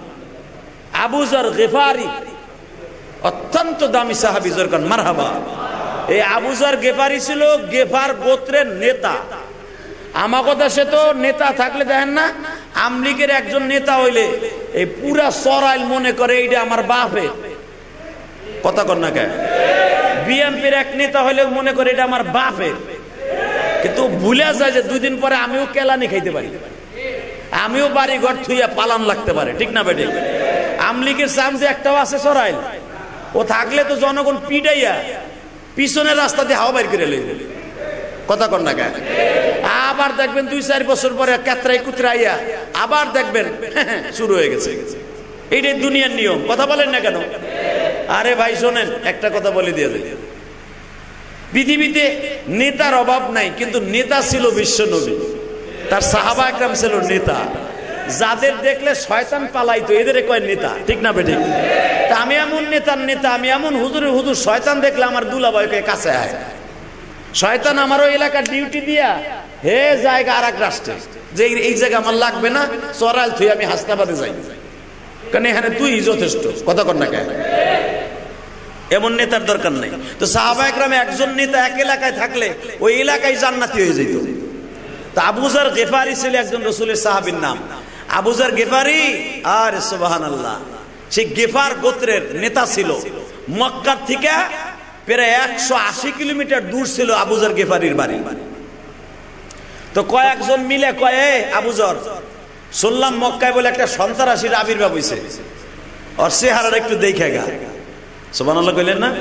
আবু যর গিফারি অত্যন্ত দামি সাহাবী, জোরকান মারহাবা। এই আবু যর গিফারি ছিল গেফার গোত্রের নেতা। আমাগো দেশে তো নেতা থাকলে দেখেন না, আমলিগের একজন নেতা হইলে এই পুরা সরাইল মনে করে এইটা আমার বাপের কথা, কর না কে? বিএনপির এক নেতা হইলে মনে করে এটা আমার বাপের, কিন্তু ভুলে যায় যে দুদিন পরে আমিও কেলানি খাইতে পারি, আমিও বাড়ি ঘর থুইয়া পালান লাগতে পারে, ঠিক না বেটে? আমলিগের সামনে একটাও আছে সরাইল, ও থাকলে তো জনগণ পিটাইয়া পিছনের রাস্তা দিয়ে হাওয়া বাইর করে লইবে কথা, কর না কে? আবার দেখবেন 2-4 বছর পরে কাতরাই কুতরাইয়া আবার দেখবেন শুরু হয়ে গেছে। এইটাই দুনিয়ার নিয়ম, কথা বলেন না কেন? আরে ভাই শোনেন, একটা কথা বলে দিয়ে দেয়, পৃথিবীতে নেতার অভাব নাই, কিন্তু নেতা ছিল বিশ্ব নবী, তার সাহাবা একরাম ছিল নেতা, যাদের দেখলে শয়তান পালাইতো, এদের কয় নেতা, ঠিক না বেঠিক? তা আমি এমন নেতার নেতা, আমি এমন হুজুরের হুজুর, শয়তান দেখলে আমার দুলাভাইকে কাছে আয়, শয়তান আমারও এলাকার ডিউটি দিয়া হে জায়গা আর এক রাষ্ট্রে, যে এই জায়গা আমার লাগবে না, সরাইল থুই আমি হাসনাবাদে যাই, কারণ এখানে তুই যথেষ্ট, কথা কর না কে? এমন নেতার দরকার নেই। তো সাহাবা একরামে একজন নেতা এক এলাকায় থাকলে ওই এলাকায় জান্নাতি হয়ে যেত। তা আবু যর গিফারি ছিল একজন রাসূলের সাহাবীর নাম, আবু যর গিফারি। আর সুবহানাল্লাহ, সে গিফার গোত্রের নেতা ছিল। মক্কা থেকে প্রায় 180 কিলোমিটার দূর ছিল আবু যর গিফারির বাড়ি। তো কয়েকজন মিলে কয়ে, আবু যর, শুনলাম মক্কায় বলে একটা সন্ত্রাসীর আবির্ভাব হইছে, ওর চেহারাটা একটু দেখে গা। সুবহানাল্লাহ কইলেন না?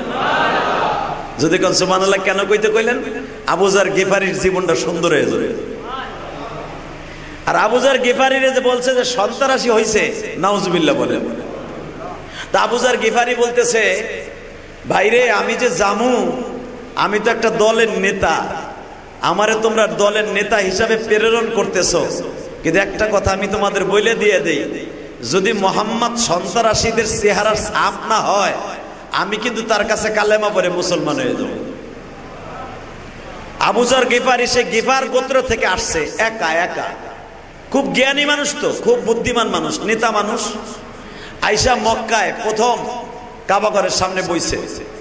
যদি কোন সুবহানাল্লাহ কেন কইতে কইলেন? আবু যর গিফারির জীবনটা সুন্দর হয়ে যাবে। আর আবু যর গিফারির যে বলছে যে সন্ত্রাসী হইছে, নাউজুবিল্লাহ বলে। তা আবু যর গিফারি বলতেছে, ভাইরে আমি যে জামু, আমি তো একটা দলের নেতা, আমারে তোমরা দলের নেতা হিসাবে প্রেরণ করতেছো, কিন্তু একটা কথা আমি তোমাদের বলে দিয়ে দেই, যদি মোহাম্মদ সন্ত্রাসীদের চেহারার ছাপ না হয়, আমি কিন্তু তার কাছে কালেমা পড়ে মুসলমান হয়ে যাব। আবু যর গিফারি সে গিফার গোত্র থেকে আসছে, একা একা, খুব জ্ঞানী মানুষ, তো খুব বুদ্ধিমান মানুষ, নেতা মানুষ। আইসা মক্কায় প্রথম কাবা ঘরের সামনে বইছে,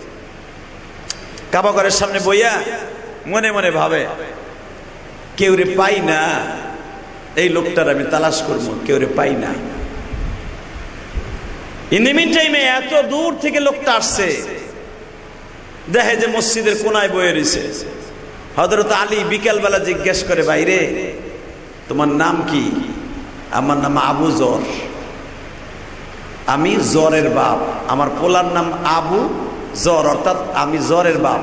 কাবা ঘরের সামনে বইয়া মনে মনে ভাবে, কেউ রে পাই না, এই লোকটার আমি তালাশ করবো, কেউ রে পাই না। ইন দি মিন টাইমে এত দূর থেকে লোকটা আসছে, দেখে যে মসজিদের কোনায় বয়ে রয়েছে। হযরত আলী বিকেল বেলা জিজ্ঞেস করে, ভাইরে তোমার নাম কি? আমার নাম আবু যর, আমি জরের বাপ, আমার পোলার নাম আবু যর, অর্থাৎ আমি জরের বাপ।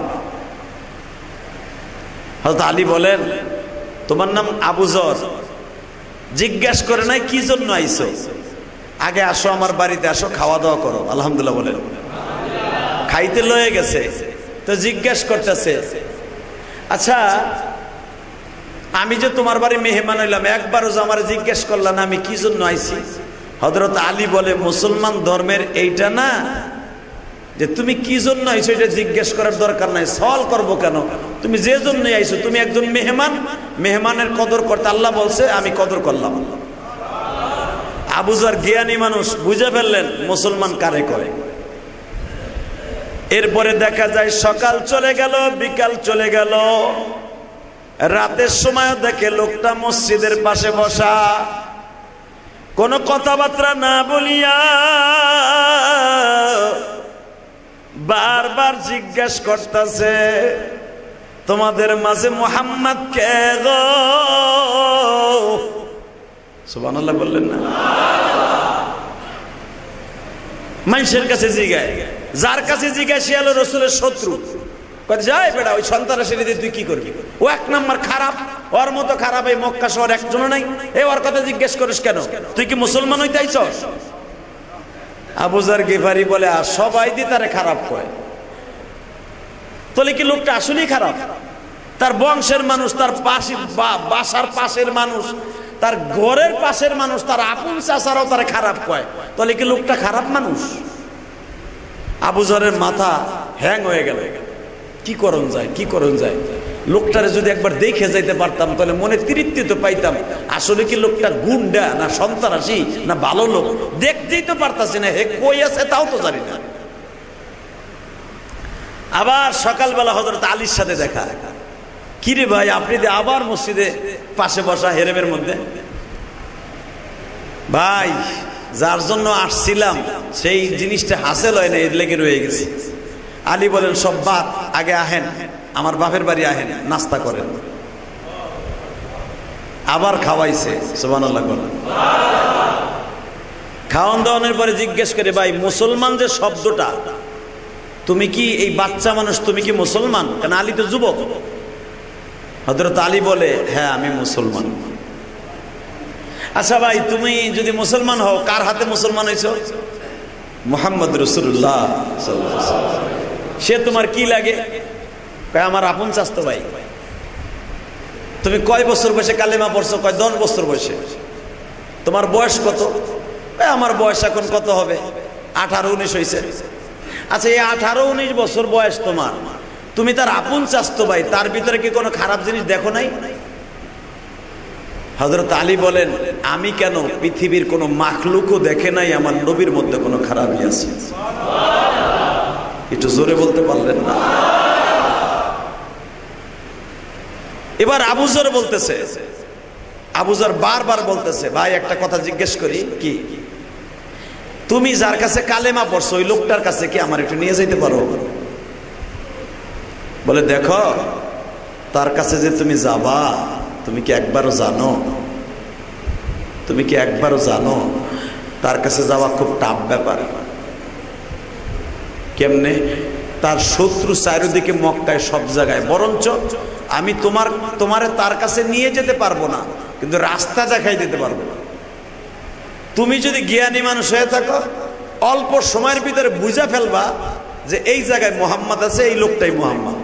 হযরত আলী বলেন, তোমার নাম আবু যর, জিজ্ঞেস করে নাই কি জন্য আইছো, আগে আসো আমার বাড়িতে, আসো খাওয়া দাওয়া করো। আলহামদুলিল্লাহ বলেন। খাইতে লয়ে গেছে, তো জিজ্ঞেস করতেছে, আচ্ছা আমি যে তোমার বাড়ি মেহমান হইলাম, একবারও যে আমার জিজ্ঞেস করলাম আমি কি জন্য আইছি? হযরত আলী বলে, মুসলমান ধর্মের এইটা না যে তুমি কি জন্য আইছো এটা জিজ্ঞেস করার দরকার নাই, সওয়াল করবো কেন? তুমি যে জন্য আইছো, তুমি একজন মেহমান, মেহমানের কদর করতে আল্লাহ বলছে, আমি কদর করলাম। আবু যর জ্ঞানী মানুষ, বুঝে ফেললেন মুসলমান কারে করে। এরপরে দেখা যায় সকাল চলে গেল, বিকাল চলে গেল, রাতের সময় দেখে লোকটা মসজিদের পাশে বসা, কোনো কথাবার্তা না বলিয়া বারবার জিজ্ঞাসা করতেছে, তোমাদের মাঝে মুহাম্মদ কে গো? সুবহানাল্লাহ বললেন না? মানুষের কাছে জিজ্ঞাসা, যার কাছে জিজ্ঞাসা সে হলো রাসূলের শত্রু। যাই বেড়া, ওই সন্ত্রাসীদের তুই কি করবি? ও এক নাম্বার খারাপ, ওর মতো খারাপ এই মক্কা শহর একজনও নাই, এ ওর কথা জিজ্ঞেস করিস কেন? তুই কি মুসলমান হইতে আইছস? আবু যর গিফারি বলে, আর সবাই দি তারে খারাপ কয়, তাহলে কি লোকটা আসলেই খারাপ? তার বংশের মানুষ, তার পাশে বাসার পাশের মানুষ, তার ঘরের পাশের মানুষ, তার আপন চাচারাও তারে খারাপ কয়, তাহলে কি লোকটা খারাপ মানুষ? আবু যরের মাথা হ্যাং হয়ে গেল। কি করণ যায়, কি করণ যায়। লোকটারে যদি একবার দেখে যাইতে পারতাম তাহলে মনে তৃপ্তি তো পাইতাম। আসলে কি লোকটা গুন্ডা না সন্ত্রাসী না ভালো লোক দেখতেই তো পারতাছি না, হে কই আছে তাও তো জানি না। আবার সকালবেলা হযরত আলীর সাথে দেখা। কিরে ভাই, আপনি আবার মসজিদে পাশে বসা হেরেমের মধ্যে? ভাই, যার জন্য আসছিলাম সেই জিনিসটা হাসিল হয় না, এর লেগে রয়ে গেছে। আলী বলেন, সব বাদ, আগে আহেন আমার বাপের বাড়ি, আহেন নাস্তা করেন। আবার খাওয়াইছে, সুবহানাল্লাহ বলেন। খাওয়ান দাওয়ানোর পরে জিজ্ঞেস করে, ভাই মুসলমান যে শব্দটা, তুমি কি এই বাচ্চা মানুষ, তুমি কি মুসলমান? কেন আলী তো যুবক। হযরত আলী বলে, হ্যাঁ আমি মুসলমান। আচ্ছা ভাই, তুমি যদি মুসলমান হও, কার হাতে মুসলমান হয়েছ? মুহাম্মদ রাসূলুল্লাহ সাল্লাল্লাহু আলাইহি ওয়াসাল্লাম। সে তোমার কি লাগে? কয় আমার আপন চাচতো ভাই। তুমি কয় বছর বয়সে কালেমা পড়ছো? কয় 10 বছর বয়সে। তোমার বয়স কত? আমার বয়স এখন কত হবে? 18-19 হয়েছে। আচ্ছা, এই 18-19 বছর বয়স তোমার, তুমি তার আপন চাচতো ভাই, তার ভিতরে কি কোনো খারাপ জিনিস দেখো নাই? হযরত আলী বলেন, আমি কেন, পৃথিবীর কোনো মাখলুকও দেখে নাই আমার নবীর মধ্যে কোনো খারাপই আছে। একটু জোরে বলতে পারলেন না? এবার আবু যর বলতেছে, আবু যর বারবার বলতেছে, ভাই একটা কথা জিজ্ঞেস করি, কি তুমি যার কাছে কালেমা পড়ছো ওই লোকটার কাছে কি আমার একটু নিয়ে যেতে পারো? বলে, দেখো তার কাছে যে তুমি যাবা, তুমি কি একবারও জানো, তুমি কি একবারও জানো তার কাছে যাওয়া খুব টাফ ব্যাপার? কেমনে? তার শত্রু চারিদিকে মক্কায় সব জায়গায়, বরঞ্চ আমি তোমারে তার কাছে নিয়ে যেতে পারবো না, কিন্তু রাস্তা দেখাই দিতে পারবো। তুমি যদি জ্ঞানী মানুষ হয়ে থাকো, অল্প সময়ের ভিতরে বুঝা ফেলবা যে এই জায়গায় মুহাম্মদ আছে, এই লোকটাই মুহাম্মদ।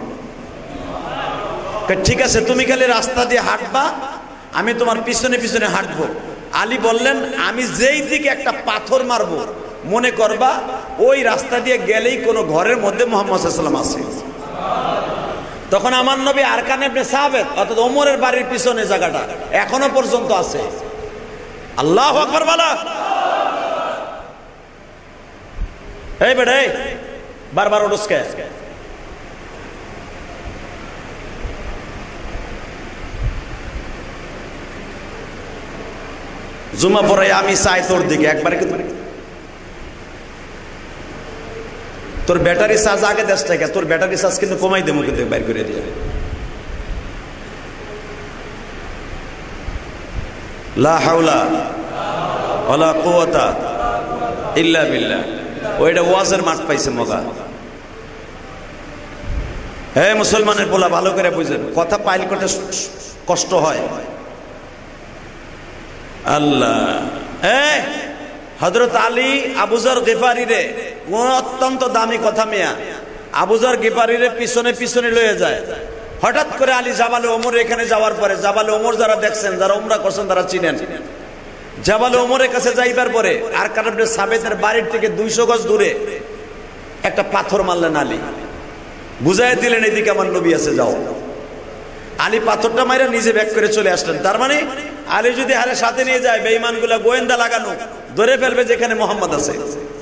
ঠিক আছে, তুমি খালি রাস্তা দিয়ে হাঁটবা, আমি তোমার পিছনে পিছনে হাঁটবো। আলী বললেন, আমি যেই দিকে একটা পাথর মারবো মনে করবা ওই রাস্তা দিয়ে গেলেই কোনো ঘরের মধ্যে মুহাম্মদ সাল্লাল্লাহু আলাইহি ওয়াসাল্লাম আছে। তখন আমার নবী আরকান ইবনে সাবিত অর্থাৎ ওমরের বাড়ির পিছনে জায়গাটা এখনো পর্যন্ত আছে। আল্লাহু আকবার বলা। এই বেটা, বারবার ওরসকে জুমা পরে আমি চাই তোর দিকে একবারে, তোর ব্যাটারি চার্জ আগে 10 টাকা, তোর ব্যাটারি চার্জ কিন্তু কমাই দেবো, কিন্তু বাইর করে দিয়ে। লা হাওলা ওয়ালা কুওয়াতা ইল্লা বিল্লাহ। ওইটা ওয়াজের মাঠ পাইছে মগা। হে মুসলমানের পোলা, ভালো করে বুঝেন, কথা পাইল করতে কষ্ট হয়। আল্লাহ, হযরত আলী আবু যর গিফারি রে, অত্যন্ত দামি কথা মিয়া, আবু যর গিফারি রে পিছনে পিছনে লয়ে যায়। হঠাৎ করে আলী জাবালে ওমর এখানে যাওয়ার পরে, জাবালে ওমর যারা দেখছেন, যারা উমরা করছেন তারা চিনেন, জাবালে ওমরের কাছে যাইবার পরে আরকান ইবনে সাবিতের বাড়ির থেকে 200 গজ দূরে একটা পাথর মারলেন আলী, বুঝাই দিলেন এদিকে আমার নবী আছে, যাও। আলী পাথরটা মাইরা নিজে ব্যাক করে চলে আসলেন। তার মানে আলী যদি হারে সাথে নিয়ে যায়, বেঈমানগুলা গোয়েন্দা লাগানো, ধরে ফেলবে যেখানে মুহাম্মদ আছে।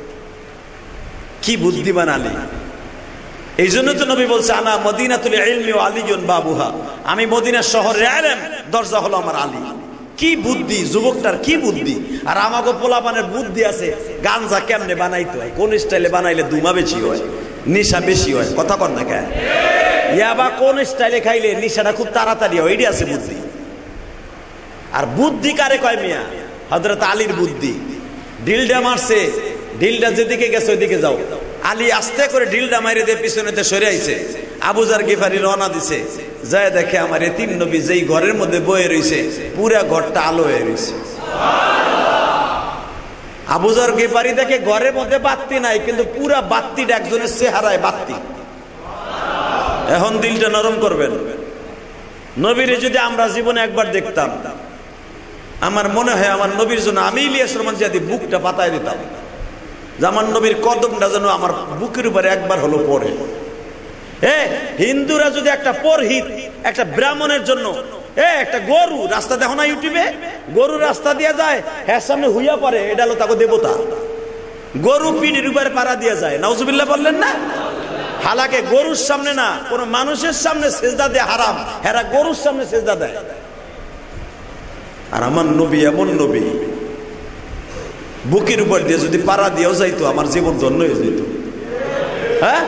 কি বুদ্ধিমান আলী! এই জন্য তো নবী বলছে, আনা মদিনাতুল ইলমি ওয়া আলিয়ুন বাবুহা, আমি মদিনার শহরের ইলম, দরজা হলো আমার আলী। কি বুদ্ধি যুবকটার, কি বুদ্ধি! আর আমাকে পোলাপানের বুদ্ধি আছে, গাঞ্জা কেমনে বানাইতে হয়, কোন স্টাইলে বানাইলে দুমা বেশি হয়, নেশা বেশি হয়, কথা কর না কেন? ইয়াবা কোন স্টাইলে খাইলে নেশাটা খুব তাড়াতাড়ি হয়, এটাই আছে বুদ্ধি। আর বুদ্ধি কারে কয় মিয়া? হযরত আলীর বুদ্ধি। ঢিলটা মারছে, ঢিলটা যেদিকে গেছে ওইদিকে যাও। আলী আস্তে করে ঢিলটা মাইরে দিয়ে পিছনেতে সরে আইছে। আবু যর গিফারি রওনা দিছে, যায় দেখে আমার এতিম নবী যেই ঘরের মধ্যে বয়ে রইছে, পুরা ঘরটা আলো হয়ে রইছে। আবু যর গিফারি দেখে ঘরের মধ্যে বাতি নাই, কিন্তু পুরা বাতিটা একজনের চেহারায় বাতি। এখন দিলটা নরম করবেন। নবীরে যদি আমরা জীবনে একবার দেখতাম, আমার মনে হয় আমার নবীর জন্য আমি ইলিয়াস রহমান জিয়াদি বুকটা পাতায় দিতাম, যে আমার নবীর কদমটা যেন আমার বুকের উপরে একবার হলো পড়ে। হিন্দুরা যদি একটা পুরোহিত একটা ব্রাহ্মণের জন্য একটা গরু রাস্তা দেখো না ইউটিউবে, গরু রাস্তা দিয়ে যায়, হ্যাঁ সামনে হুইয়া পড়ে, এটা হলো তাকে দেবতা। গরু পিঠের উপরে পাড়া দিয়ে যায়, নাউজুবিল্লাহ বললেন না? হালাকে গরুর সামনে না, কোন মানুষের সামনে সেজদা দেয়া হারাম, হেরা গরুর সামনে সেজদা দেয়। আর আমার নবী এমন নবী, বুকের উপর দিয়ে যদি পাড়া দিয়েও যাইতো আমার জীবন ধন্য হয়ে যেত। হ্যাঁ,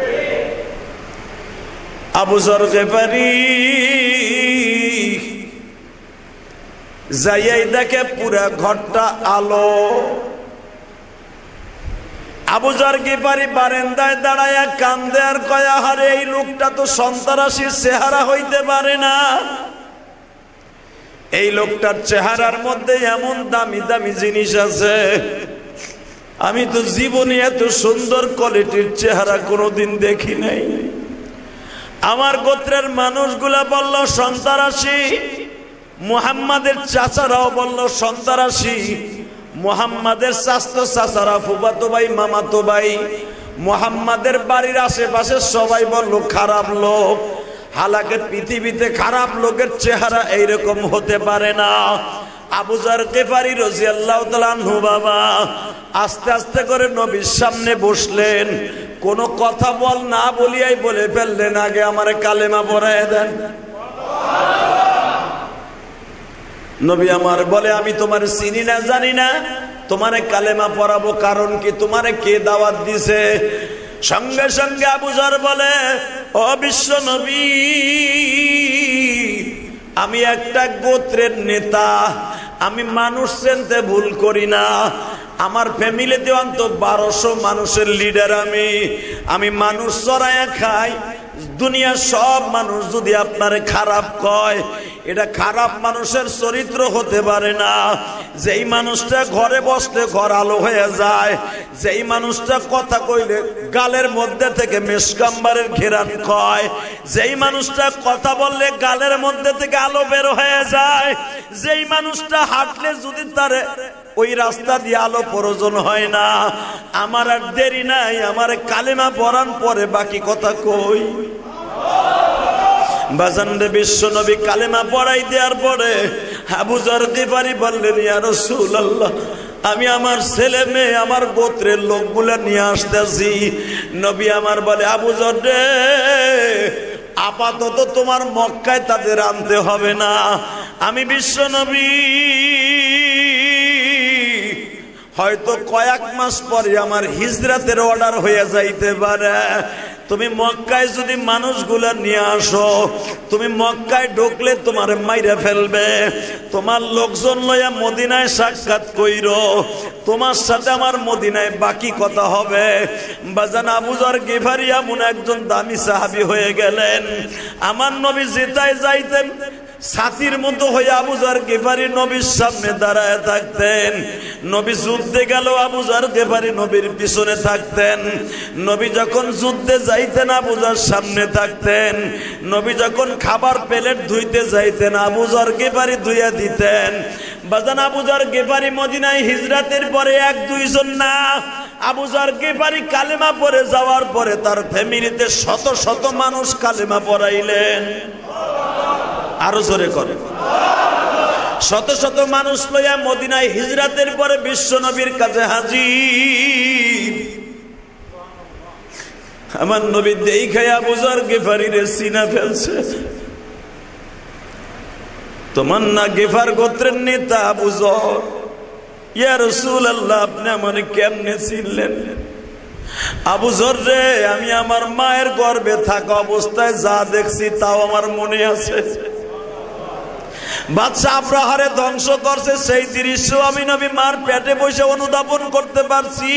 আবু যর গিফারি যাইয়াই দেখে পুরা ঘরটা আলো। আবু যর গিফারি বারান্দায় দাঁড়ায়া কান্দে আর কয়া, হারে এই লোকটা তো সন্ত্রাসীর চেহারা হইতে পারে না, এই লোকটার চেহারার মধ্যে এমন দামি দামি জিনিস আছে, আমি তো জীবনে এত সুন্দর কোয়ালিটির চেহারা কোনোদিন দেখি নাই। আমার গোত্রের মানুষগুলা বলল সন্ত্রাসী, মুহাম্মাদের চাচারাও বলল সন্ত্রাসী, মুহাম্মাদের চাচতো চাচারা, ফুফাতো ভাই, মামাতো ভাই, মুহাম্মাদের বাড়ির আশেপাশে সবাই বলল খারাপ লোক। হালাকে পৃথিবীতে খারাপ লোকের চেহারা এইরকম হতে পারে না। আবু যর গিফারি রাদিয়াল্লাহু তাআলা আনহু বাবা আস্তে আস্তে করে নবীর সামনে বসলেন, কোনো কথা বল না বলিয়াই বলে ফেললেন, আগে আমারে কালেমা পড়ায় দেন। নবী আমার বলে, আমি তোমার চিনি না জানি না, তোমারে কালেমা পড়াবো, কারণ কি তোমারে কে দাওয়াত দিছে? সঙ্গে সঙ্গে আবু যর বলে, ও বিশ্ব নবী, আমি একটা গোত্রের নেতা, আমি মানুষ চিনতে ভুল করি না, আমার ফ্যামিলিতে অন্তত 1200 মানুষের লিডার, আমি মানুষ চড়াইয়া খাই। দুনিয়ার সব মানুষ যদি আপনারে খারাপ কয়, এটা খারাপ মানুষের চরিত্র হতে পারে না। যেই মানুষটা ঘরে বসলে ঘর আলো হয়ে যায়, যেই মানুষটা কথা কইলে গালের মধ্যে থেকে মেশকাম্বারের ঘেরান কয়, যেই মানুষটা কথা বললে গালের মধ্যে থেকে আলো বের হয়ে যায়, যেই মানুষটা হাঁটলে যদি তার ওই রাস্তা দিয়ে আলো প্রয়োজন হয় না, আমার আর দেরি নাই, আমার কালেমা পড়ান পরে বাকি কথা কই। বাজানরে বিশ্ব নবী কালেমা পড়াই দেওয়ার পরে আবু যর গিফারি বললেন, ইয়া রাসূলুল্লাহ, আমি আমার ছেলে মেয়ে আমার গোত্রের লোকগুলা নিয়ে আসতেছি। নবী আমার বলে, আবু যর রে, আপাতত তোমার মক্কায় তাদের আনতে হবে না, আমি বিশ্ব নবী হয়তো কয়েক মাস পরে আমার হিজরাতের অর্ডার হয়ে যাইতে পারে। তুমি মক্কায় যদি মানুষগুলা নিয়ে আসো, তুমি মক্কায় ঢুকলে তোমার মাইরা ফেলবে, তোমার লোকজন লইয়া মদিনায় সাক্ষাৎ কইরো, তোমার সাথে আমার মদিনায় বাকি কথা হবে। বাজান আবু যর গিফারি এমন একজন দামি সাহাবী হয়ে গেলেন, আমার নবী যেটাই যাইতেন ছাতির মতো হয়ে আবু যর গিফারি নবীর সামনে দাঁড়ায় থাকতেন। নবী যুদ্ধে গেল, আবু যর গিফারি নবীর পিছনে থাকতেন। নবী যখন যুদ্ধে যাইতেন, আবু যর সামনে থাকতেন। নবী যখন খাবার প্লেট ধুইতে যাইতেন, আবু যর গিফারি ধুইয়া দিতেন। বাজান আবু যর গিফারি মদিনায় হিজরাতের পরে 1-2 জন না, আবু যর গিফারি কালেমা পড়ে যাওয়ার পরে তার ফ্যামিলিতে শত শত মানুষ কালেমা পড়াইলেন। আরো জোরে করে, শত শত মানুষ লইয়া মদিনায় হিজরাতের পরে বিশ্ব নবীর কাছে হাজির। আমার নবী দেখায় আবু যর গিফারিরে চিনা ফেলছে, তোমার না গিফার গোত্রের নেতা আবু যর। ইয়া রাসূলুল্লাহ, আপনি আমারে কেমনে চিনলেন? আবু যর রে, আমি আমার মায়ের গর্ভে থাকা অবস্থায় যা দেখছি তাও আমার মনে আছে। বাদশা আব্রাহারে ধ্বংস করছে, সেই দৃশ্য আমি নবী মার পেটে বসে অনুধাবন করতে পারছি।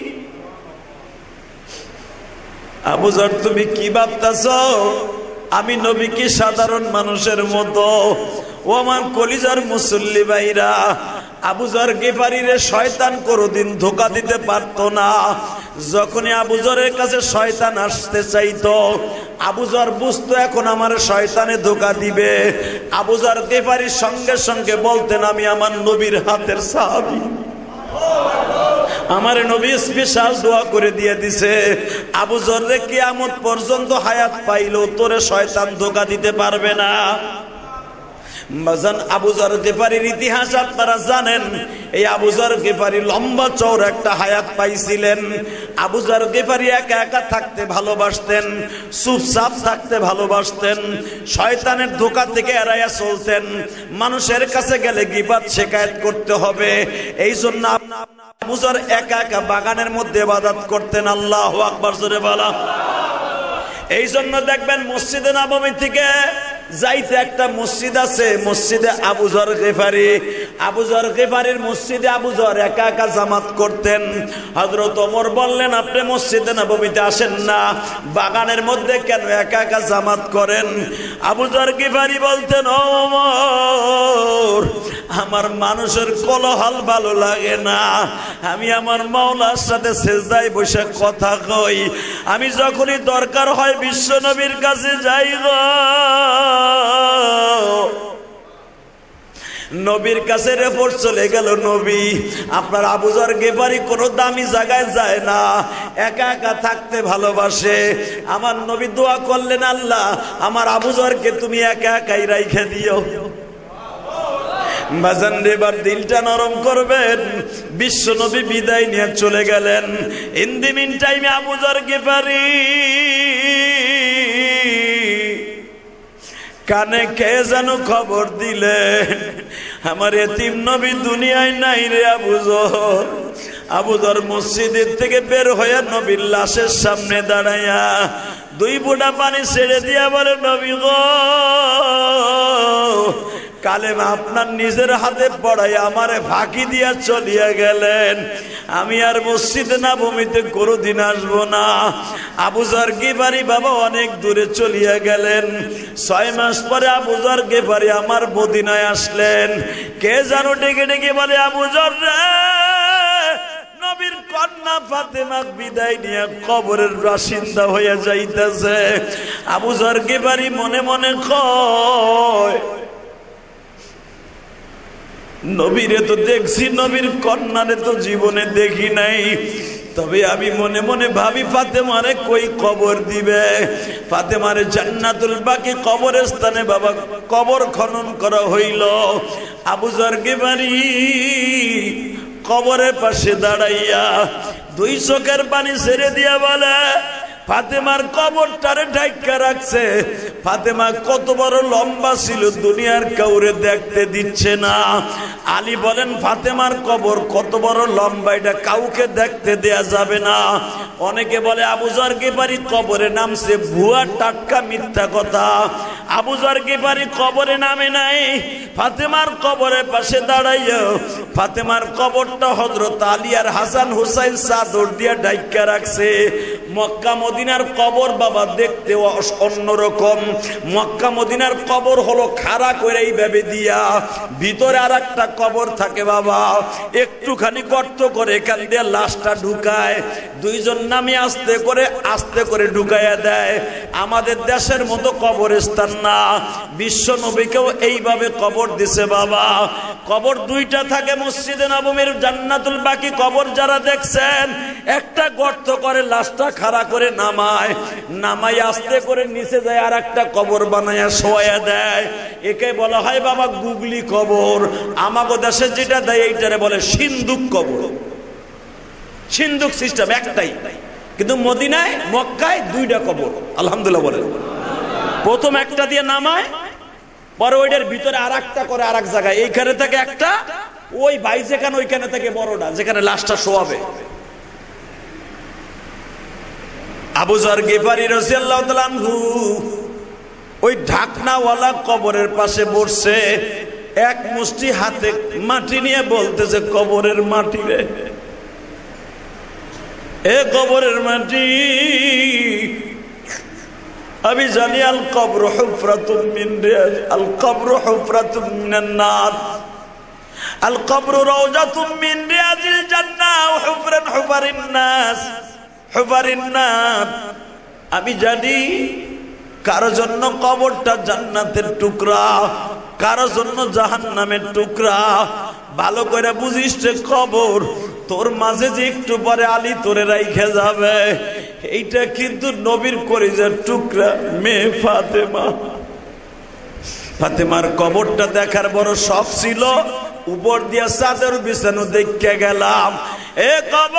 আবু যর, তুমি কি ভাবতেছ আমি নবী কি সাধারণ মানুষের মতো? ও আমার কলিজার মুসল্লি ভাইরা, আবু যর গিফারিরে শয়তান কোনদিন ধোঁকা দিতে পারতো না। যখনই আবু যরের কাছে শয়তান আসতে চাইতো, আবু যর বুঝতো এখন আমার শয়তানে ধোঁকা দিবে। আবু যর গিফারির সঙ্গে সঙ্গে বলতেন, আমি আমার নবীর হাতের সাহাবী। আমার নবী স্পেশাল দোয়া করে দিয়ে দিছে, আবু যর রে কিয়ামত পর্যন্ত হায়াত পাইলো তোরে শয়তান ধোঁকা দিতে পারবে না। আবু যর গিফারির ইতিহাস আপনারা জানেন। এই আবু যর গিফারি লম্বা চওড়া একটা হায়াত পাইছিলেন। আবু যর গিফারি একা একা থাকতে ভালোবাসতেন, চুপচাপ থাকতে ভালোবাসতেন, শয়তানের ধোঁকা থেকে এড়াইয়া চলতেন। মানুষের কাছে গেলে গীবত শিকায়েত করতে হবে, এই জন্য আবু যর একা একা বাগানের মধ্যে ইবাদত করতেন। আল্লাহু আকবার জোরে বলা। এই জন্য দেখবেন মসজিদে নববী থেকে যাইতে একটা মসজিদ আছে, মসজিদে আবু যর গিফারি। আবু যর গিফারির মসজিদে আবু যর একা একা জামাত করতেন। হযরত ওমর বললেন, আপনি মসজিদে নববীতে আসেন না, বাগানের মধ্যে কেন একা একা জামাত করেন? আবু যর গিফারি বলতেন, ও ওমর, আমার মানুষের কোলাহল ভালো লাগে না, আমি আমার মাওলার সাথে সিজদায় বসে কথা কই। আমি যখনই দরকার হয় বিশ্ব নবীর কাছে যাই গো, নবীর কাছে রিপোর্ট চলে গেল, নবী আপনার আবু যর গিফারি কোনো দামি জায়গায় যায় না, একা একা থাকতে ভালোবাসে। আমার নবী দোয়া করলেন, আল্লাহ আমার আবু যরকে তুমি একা একাই রাইখে দিও। বাজান এবার দিলটা নরম করবেন। বিশ্ব নবী বিদায় নিয়ে চলে গেলেন। ইন দি মিন টাইমে আবু যর গিফারি কানে কে যেন খবর দিলেন, আমার এতিম নবী দুনিয়ায় নাই রে আবু যর। আবু যর মসজিদের থেকে বের হয়ে নবীর লাশের সামনে দাঁড়াইয়া দুই বুড়া পানি ছেড়ে দিয়া বলে, নবী গো, কালেমা আপনার নিজের হাতে পড়াই আমারে ফাঁকি দিয়া চলিয়া গেলেন, আমি আর মসজিদে নববীতে কোনোদিন আসবো না। আবু যর গিফারি বাবা অনেক দূরে চলিয়া গেলেন। 6 মাস পরে আবু যর গিফারি আমার মদিনায় আসলেন। কে যেন ডেকে ডেকে বলে, আবু যর রে, নবীর কন্যা ফাতেমা বিদায় নিয়ে কবরের বাসিন্দা হয়ে যাইতেছে। আবু যর গিফারি মনে মনে কয়, নবীরে তো দেখছি, নবীর কন্যারে তো জীবনে দেখি নাই, তবে আমি মনে মনে ভাবি ফাতেমারে কই কবর দিবে। ফাতেমারে জান্নাতুল বাকি কবরস্থানে বাবা কবর খনন করা হইল। আবু যর গিফারি কবরের পাশে দাঁড়াইয়া দুই চোখের পানি ছেড়ে দিয়া বলে, ফাতেমার কবরটারে ঢাইকা রাখছে। ফাতেমা কত বড় লম্বা ছিল, দুনিয়ার কাউরে দেখতে দিচ্ছে না। আলী বলেন, ফাতেমার কবর কত বড় লম্বা, এটা কাউকে দেখতে দেয়া যাবে না। অনেকে বলে আবু যর গিফারি কবরে নামছে, ভুয়া টাটকা মিথ্যা কথা। আবু যর গিফারি কবরে নামে নাই, ফাতেমার কবরের পাশে দাঁড়াইয়া ফাতেমার কবরটা হযরত আলী আর হাসান হুসাইন চাদর দিয়ে ঢাইকা রাখছে। মক্কা মদিনার কবর বাবা দেখতে অন্যরকম। মক্কা মদিনার কবর হলো খাড়া করে এইভাবে দিয়া, ভিতরে আর একটা কবর থাকে বাবা, একটুখানি গর্ত করে এখান দিয়ে লাশটা ঢুকায়, দুইজন নামে আস্তে করে ঢুকাইয়া দেয়। আমাদের দেশের মতো কবরস্থান না, বিশ্ব নবীকেও এইভাবে কবর দিছে বাবা। কবর দুইটা থাকে মসজিদে নববীর, জান্নাতুল বাকি কবর যারা দেখছেন, একটা গর্ত করে লাশটা খাড়া করে নামায় আস্তে করে নিচে যায় আর একটা কবর বানায়া শোয়া দেয়। একে বলা হয় বাবা গুগলি কবর। আমাগো দেশে যেটা দেয় এইটারে বলে সিন্দুক কবর। সিন্দুক সিস্টেম একটাই, কিন্তু মদিনায় মক্কায় দুইটা কবর। আলহামদুলিল্লাহ বলে, প্রথম একটা দিয়ে নামায়, পরে ওইটার ভিতরে আর একটা করে আর এক জায়গায়, এইখানে থেকে একটা, ওই ভাই যেখানে ওইখানে থেকে বড়টা যেখানে লাশটা শোয়াবে। আবু যর গিফারি রাদিয়াল্লাহু তাআলা আনহু ওই ঢাকনাওয়ালা কবরের পাশে বসে এক মুষ্টি হাতে মাটি নিয়ে বলতেছে, কবরের মাটি রে, এ কবরের মাটি, আমি জানি আল কবর হুফরাতুম মিন রিয়াজ, আল কবর হুফরাতুম মিনান নার, আল কবর রাওজাতুম মিন রিয়াজিল জান্নাহ ওয়া হুফরান হুফারিন নাস হুফারিন নার। আমি জানি কারো জন্য কবরটা জান্নাতের টুকরা, কারো জন্য জাহান্নামের টুকরা। ভালো করে বুঝিস যে কবর তোর মাঝে যে একটু পরে আলী তোরে রাইখে যাবে। এইটা কিন্তু নবীর কলিজার টুকরা মেয়ে ফাতেমা। ফাতেমার কবরটা দেখার বড় শখ ছিল, উপর দিয়া চাদর বিছানো দেখে গেলাম। এ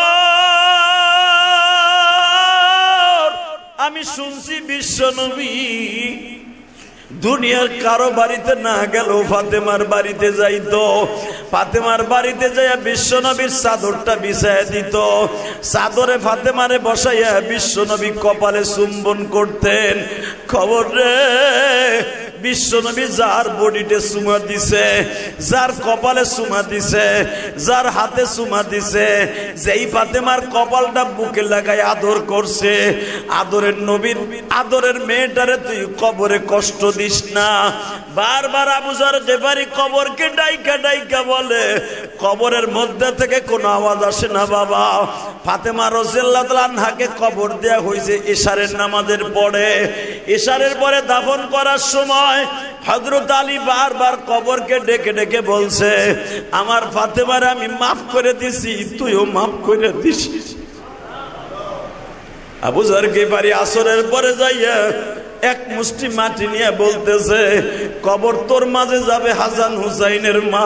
কবর, আমি শুনছি বিশ্ব নবী দুনিয়ার কারো বাড়িতে না গেলেও ফাতেমার বাড়িতে যাইতো। ফাতেমার বাড়িতে যাইয়া বিশ্ব নবীর চাদরটা বিছাইয়া দিত। চাদরে ফাতেমারে বসাইয়া বিশ্ব নবী কপালে চুম্বন করতেন। খবর রে, বিশ্ব নবী যার বডিতে চুমা দিছে, যার কপালে চুমা দিছে, যার হাতে চুমা দিছে, যেই ফাতেমার কপালটা বুকে লাগাই আদর করছে, আদরের নবীর আদরের মেয়েটারে তুই কবরে কষ্ট দিস না। বারবার আবু যর গিফারি কবরকে ডাইকা ডাইকা বলে, কবরের মধ্যে থেকে কোনো আওয়াজ আসে না বাবা। ফাতেমা রাদিয়াল্লাহু তাআলা আনহাকে কবর দেয়া হয়েছে ইশারের নামাজের পরে। ইশারের পরে দাফন করার সময় হযরত আলী বারবার কবরকে ডেকে ডেকে বলছে, আমার ফাতেমারে আমি মাফ করে দিছি, তুইও মাফ করে দিস। আবু যর গিফারি আসরের পরে যাইয়া এক মুষ্টি মাটি নিয়ে বলতেছে, কবর তোর মাঝে যাবে হাসান হুসাইনের মা।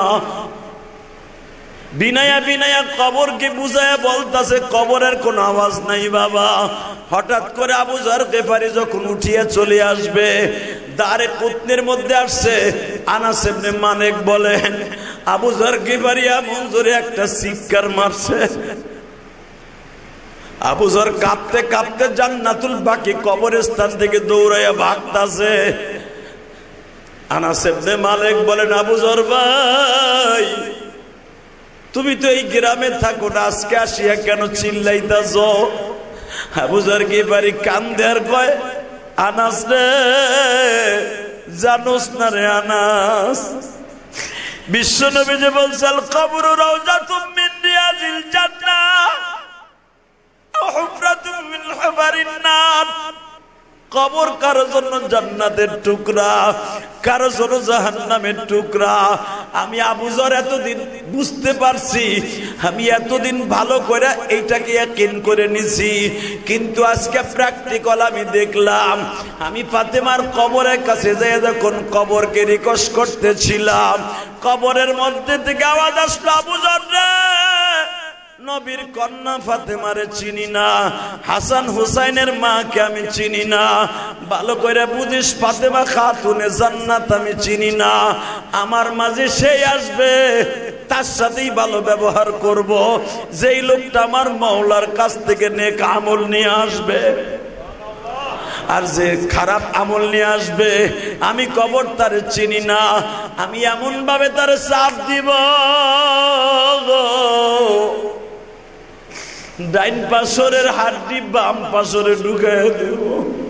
বিনায়া বিনায়া কবরকে বুঝায়া বলতেছে, কবরের কোনো আওয়াজ নাই বাবা। হঠাৎ করে আবু যর গিফারি যখন উঠিয়া চলে আসবে, দারে কুতনির মধ্যে আসছে আনাস ইবনে মালিক বলেন, আবু যর গিফারি এমন জোরে একটা চিৎকার মারছে, আবু যর কাঁপতে কাঁপতে জান্নাতুল বাকি কবরস্থান থেকে দৌড়াইয়া ভাগতাছে। আনাস ইবনে মালিক বলেন, আবু যর ভাই, তুমি তো এই গ্রামে থাকো না, আজকে আসিয়া কেন চিল্লাইতাছ? আবু যর গিফারি কান্দে আর কয়, আনাস রে, জানোস না রে আনাস, বিশ্ব নবী যে বলছে, আল কবরু রাউযাতুম মিন রিয়াজিল জান্নাহ আও হুফরাতুম মিন হুফারিন নার। কবর কারো জন্য জান্নাতের টুকরা, কারো জন্য জাহান্নামের টুকরা। আমি আবু যর এতদিন বুঝতে পারছি, আমি এতদিন ভালো করে এইটাকে ইয়াকিন করে নিছি, কিন্তু আজকে প্র্যাকটিক্যাল আমি দেখলাম। আমি ফাতেমার কবরের কাছে যেয়ে যখন কবরকে রিকোয়েস্ট করতেছিলাম, কবরের মধ্যে থেকে আওয়াজ আসলো, আবু যর রে, নবীর কন্যা ফাতেমারে চিনি না, হাসান হুসাইনের মাকে আমি চিনি না, ভালো করে বুঝিস ফাতেমা খাতুনে জান্নাত আমি চিনি না। আমার মাঝে সেই আসবে, তার সাথেই ভালো ব্যবহার করব, যেই লোকটা আমার মাওলার কাছ থেকে নেক আমল নিয়ে আসবে। আর যে খারাপ আমল নিয়ে আসবে, আমি কবর তারে চিনি না, আমি এমন ভাবে তারে চাপ দিব, ডাইন পাশরের হাড্ডি বাম পাশরে ঢুকায় দেব,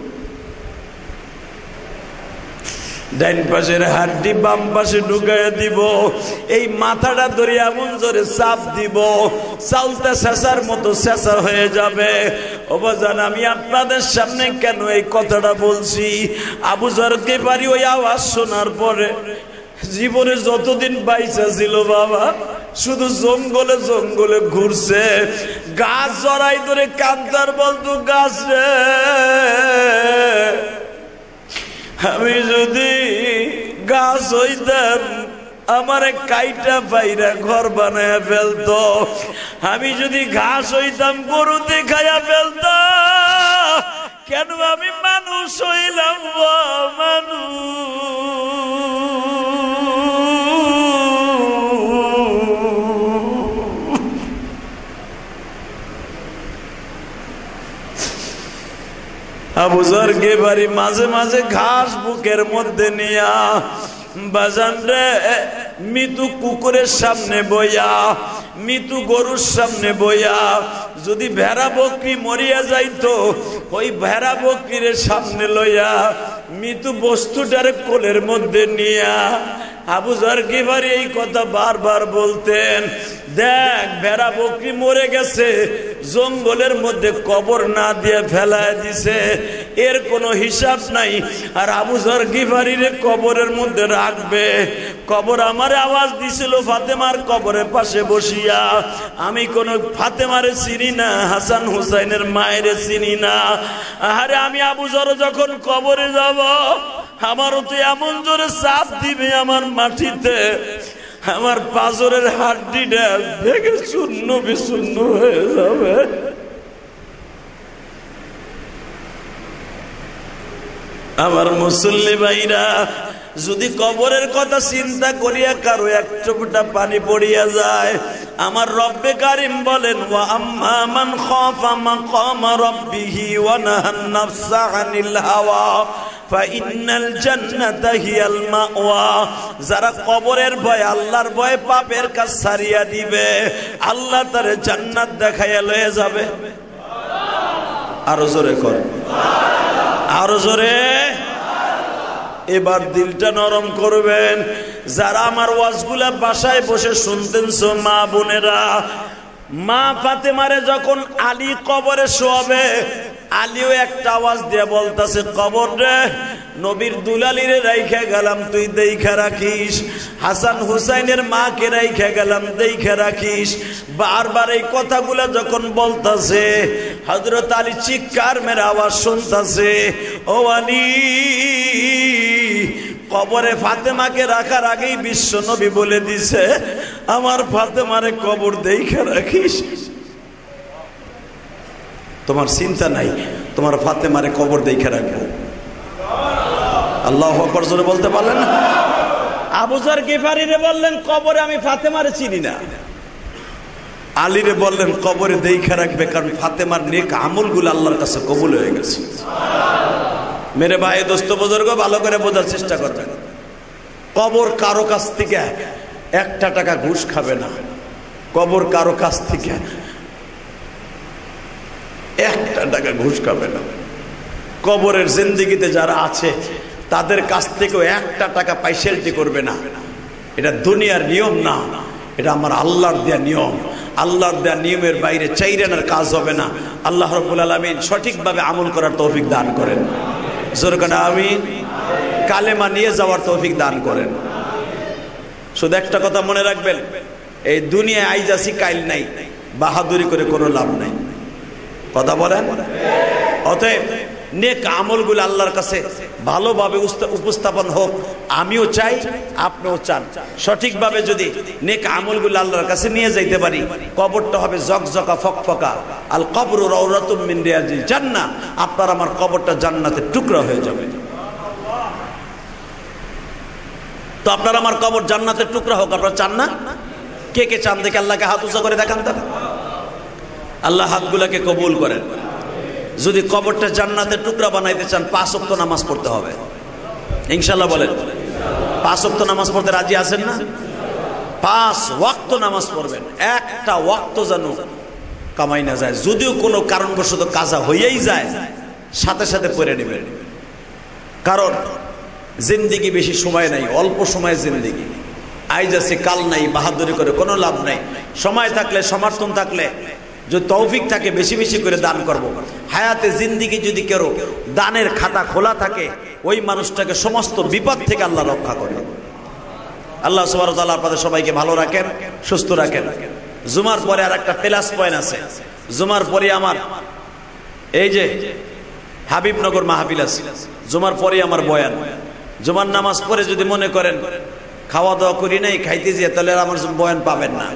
ডাইন পাশের হাড্ডি বাম পাশে ঢুকায় দিব, এই মাথাটা ধরে এমন জোরে চাপ দিব, চালতে শেষার মতো শেষা হয়ে যাবে। ও বাজান, আমি আপনাদের সামনে কেন এই কথাটা বলছি? আবু যর গিফারি ওই আওয়াজ শোনার পরে জীবনে যতদিন বাইচা ছিল বাবা, শুধু জঙ্গলে জঙ্গলে ঘুরছে, গাছ জড়াই ধরে কান্দার বলতো, গাছ রে, আমি যদি গাছ হইতাম আমারে কাইটা পাইরা ঘর বানায়া ফেলতো, আমি যদি ঘাস হইতাম গরু দেখাইয়া ফেলতো, কেন আমি মানুষ হইলাম মানুষ? আবু যর গিফারি মাঝে মাঝে ঘাস বুকের মধ্যে নিয়া, বাজান রে, মৃত্যু কুকুরের সামনে বইয়া, মৃত্যু গরুর সামনে বইয়া, যদি ভেড়া বকরি মরিয়া যাইতো, ওই ভেড়া বকরির সামনে লইয়া মৃত্যু বস্তুটার কোলের মধ্যে নিয়া আবু যর গিফারি এই কথা বারবার বলতেন। দেখ, ভেড়া বকরি মরে গেছে, জঙ্গলের মধ্যে কবর না দিয়ে ফেলায় দিছে, এর কোনো হিসাব নাই। আর আবু যর গিফারিরে কবরের মধ্যে রাখবে। কবর আমার আওয়াজ দিছিল ফাতেমার কবরের পাশে বসিয়া, আমি কোন ফাতেমারে চিনি না, হাসান হুসাইনের মায়ের চিনি না। আরে আমি আবু যর যখন কবরে যাব, আমারও তো এমন জোরে চাপ দিবে আমার মাটিতে, আমার পাঁজরের হাড্ডিটা ভেঙে শূন্য বিশূন্য হয়ে যাবে। আমার মুসল্লি ভাইরা, যদি কবরের কথা চিন্তা করিয়া কারো এক চোখটা পানি পড়িয়া যায়, আমার রব্বে কারিম বলেন, ওয়া আম্মা মান খাফা মাকাম রাব্বিহি ওয়া নাহান নাফসা আনিল হাওয়া ফাইন্নাল জান্নাতা হিয়াল মাওয়া। যারা কবরের ভয়, আল্লাহর ভয় পাপের কাজ ছাড়িয়া দিবে, আল্লাহ তারে জান্নাত দেখাইয়া লয়ে যাবে। আরো জোরে কর, আরো জোরে। এবার দিলটা নরম করবেন। যারা আমার ওয়াজগুলা বাসায় বসে শুনতেনছো মা বোনেরা, মা ফাতেমারে যখন আলী কবরে শোয়াবে, আলীও একটা আওয়াজ দিয়ে বলতাছে, কবর রে নবীর দুলালিরে রাইখা গেলাম, তুই দেইখা রাখিস। হাসান হুসাইনের মাকে রাইখা গেলাম, দেইখা রাখিস। বারবার এই কথাগুলা যখন বলতাছে, হযরত আলী চিৎকার মেরে আওয়াজ শুনতাছে, ও আলী, কবরে ফাতেমাকে রাখার আগেই বিশ্ব নবী বলে দিছে, আমার ফাতেমারে কবর দেইখা রাখিস। তোমার চিন্তা নাই, তোমার ফাতেমারে কবর দেইখা রাখবো। আল্লাহু আকবার জোরে বলতে পারলেন না? আবু যর গিফারিরে বললেন, কবরে আমি ফাতেমারে চিনি না। আলীরে বললেন, কবরে দেইখা রাখবে, কারণ ফাতেমার নেক আমলগুলো আল্লাহর কাছে কবুল হয়ে গেছে। মেরে ভাই, দোস্ত বুজুর্গ, ভালো করে বোঝার চেষ্টা করবেন। কবর কারো কাছ থেকে একটা টাকা ঘুষ খাবে না। কবর কারো কাছ থেকে একটা টাকা ঘুষ খাবে না। কবরের জিন্দেগিতে যারা আছে তাদের কাছ থেকেও একটা টাকা পাইসেলটি করবে না। এটা দুনিয়ার নিয়ম না, এটা আমার আল্লাহর দেয়া নিয়ম। আল্লাহর দেয়া নিয়মের বাইরে চাইরানার কাজ হবে না। আল্লাহ রাব্বুল আলামিন সঠিকভাবে আমল করার তৌফিক দান করেন। জোরে করে আমিন। কালেমা নিয়ে যাওয়ার তৌফিক দান করেন। শুধু একটা কথা মনে রাখবেন, এই দুনিয়ায় আইজ আছি কাইল নাই, বাহাদুরি করে কোনো লাভ নাই। কথা বলেন? অতএব নেক আমলগুলো আল্লাহর কাছে ভালোভাবে উপস্থাপন হোক, আমিও চাই, আপনিও চান। সঠিকভাবে যদি নেক আমলগুলো আল্লাহর কাছে নিয়ে যাইতে পারি, কবরটা হবে জকজকা ফকফকা। আল কবরু রাউরাতুম মিন রিয়াজিল জান্নাহ। আপনার আমার কবরটা জান্নাতের টুকরা হয়ে যাবে। তো আপনার আমার কবর জান্নাতের টুকরা হোক, আপনারা চান না? কে কে চান দেখে আল্লাহকে হাত উঁচা করে দেখান তো। আল্লাহ হাতগুলাকে কবুল করেন। যদি কবরটা জান্নাতের টুকরা বানাইতে চান, 5 ওয়াক্ত নামাজ পড়তে হবে ইনশাআল্লাহ। বলেন, 5 ওয়াক্ত নামাজ পড়তে রাজি আছেন না? 5 ওয়াক্ত নামাজ পড়বেন। একটা ওয়াক্ত যেন কামাই না যায়। যদিও কোনো কারণবশত কাজা হইয়াই যায়, সাথে সাথে পড়ে নেবেন। কারণ জিন্দেগি বেশি সময় নাই, অল্প সময়ের জিন্দেগি। আইজ আছে কাল নাই, বাহাদুরি করে কোনো লাভ নাই। সময় থাকলে, সমর্থন থাকলে, যদি তৌফিক থাকে, বেশি বেশি করে দান করব। হায়াতে জিন্দেগি যদি কেউ দানের খাতা খোলা থাকে, ওই মানুষটাকে সমস্ত বিপদ থেকে আল্লাহ রক্ষা করে। আল্লাহ সুবহানাহু ওয়া তাআলা আপনাদের সবাইকে ভালো রাখেন, সুস্থ রাখেন। জুমার পরে আর একটা প্লাস পয়েন্ট আছে। জুমার পরে আমার এই যে হাবিবনগর মাহফিল আছে, জুমার পরে আমার বয়ান। জুমার নামাজ পড়ে যদি মনে করেন খাওয়া দাওয়া করি নাই, খাইতে যেয়ে, তাহলে আমার বয়ান পাবেন না।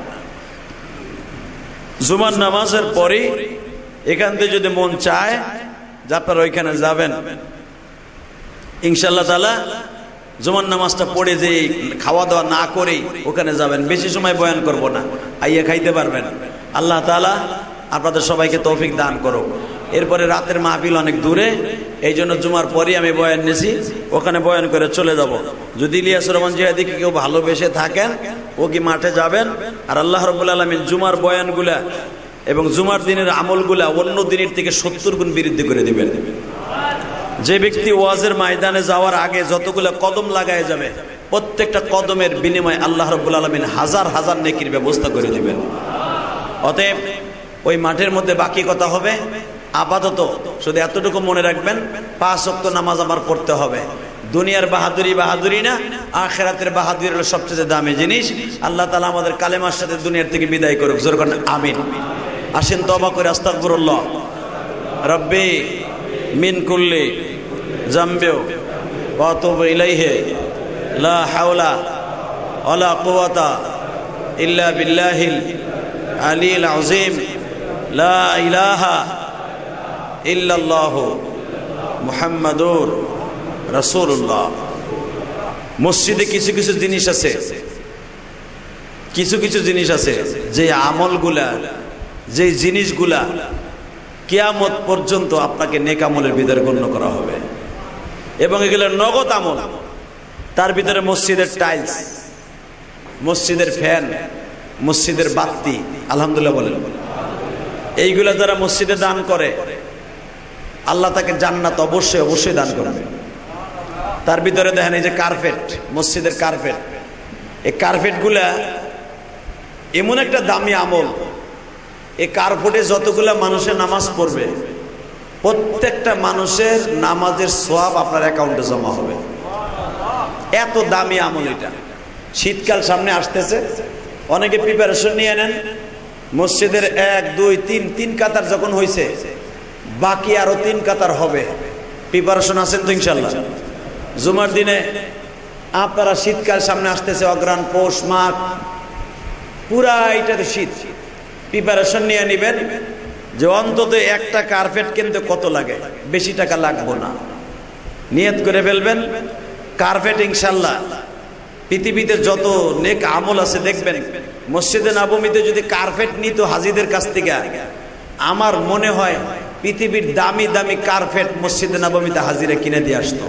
জুমার নামাজের পরে এখান থেকে যদি মন চায় যে আপনারা ওইখানে যাবেন, ইনশাআল্লাহ তাআলা জুমার নামাজটা পড়ে যে খাওয়া দাওয়া না করে ওখানে যাবেন। বেশি সময় বয়ান করব না, আইয়া খাইতে পারবেন। আল্লাহ তাআলা আপনাদের সবাইকে তৌফিক দান করুক। এরপরে রাতের মাহফিল অনেক দূরে, এই জন্য জুমার পরে আমি বয়ান নিয়েছি, ওখানে বয়ান করে চলে যাব। যদি ইলিয়াসুর রহমান জিহাদিকে কেউ ভালোবেসে থাকেন, ও কি মাঠে যাবেন। আর আল্লাহ রাব্বুল আলামিন জুমার বয়ানগুলা এবং জুমার দিনের আমলগুলা অন্য দিনের থেকে 70 গুণ বৃদ্ধি করে দিবেন। যে ব্যক্তি ওয়াজের ময়দানে যাওয়ার আগে যতগুলা কদম লাগায় যাবে, প্রত্যেকটা কদমের বিনিময়ে আল্লাহ রাব্বুল আলামিন হাজার হাজার নেকির ব্যবস্থা করে দিবেন। অতএব ওই মাঠের মধ্যে বাকি কথা হবে, আপাতত শুধু এতটুকু মনে রাখবেন, 5 ওয়াক্ত নামাজ আমার পড়তে হবে। দুনিয়ার বাহাদুরি না, আখিরাতের বাহাদুরি হলো সবচেয়ে দামি জিনিস। আল্লাহ তাআলা আমাদের কালেমার সাথে দুনিয়ার থেকে বিদায় করুক। জোর করেন আমিন। আসেন তওবা করে আস্তাগফিরুল্লাহ রব্বি মিন কুল্লি জামবি ওয়া আতুবু ইলাইহি লা হাওলা ওয়ালা কুওয়াতা ইল্লা বিল্লাহিল আলিয়্যিল আযীম লা ইলাহা ইল্লাল্লাহু মুহাম্মাদুর রাসূলুল্লাহ। মসজিদে কিছু কিছু জিনিস আছে, যে আমলগুলা, যে জিনিসগুলা কিয়ামত পর্যন্ত আপনাকে নেক আমলের ভিতরে গণ্য করা হবে, এবং এগুলো নগদ আমল। তার ভিতরে মসজিদের টাইলস, মসজিদের ফ্যান, মসজিদের বাতি, আলহামদুলিল্লাহ বলেন, এইগুলা যারা মসজিদে দান করে আল্লাহ তাকে জান্নাত অবশ্যই দান করবে। তার ভিতরে দেখেন এই যে কার্পেট, মসজিদের কার্পেট, এই কার্পেটগুলা এমন একটা দামি আমল। এই কার্পেটে যতগুলা মানুষের নামাজ পড়বে প্রত্যেকটা মানুষের নামাজের সওয়াব আপনার অ্যাকাউন্টে জমা হবে। এত দামি আমল এটা। শীতকাল সামনে আসতেছে, অনেকে প্রিপারেশন নিয়ে নেন। মসজিদের 1, 2, 3 কাতার যখন হয়েছে, বাকি আরো 3 কাতার হবে। প্রিপারেশন আছেন তো ইনশাল্লাহ? জুমার দিনে আপনারা, শীতকাল সামনে আসতেছে, অগ্রহায়ণ, পৌষ, মাঘ, পুরা এটাতে শীত। প্রিপারেশন নিয়ে নেবেন যে অন্তত একটা কার্পেট কিনতে কত লাগে, বেশি টাকা লাগবে না। নিয়ত করে ফেলবেন কার্পেট ইনশাল্লাহ। পৃথিবীতে যত নেক আমল আছে দেখবেন, মসজিদে নববীতে যদি কার্পেট নিত হাজীদের কাছ থেকে, আমার মনে হয় পৃথিবীর দামি দামি কার্পেট মসজিদে নববীতে হাজীরা কিনে দিয়ে আসতো।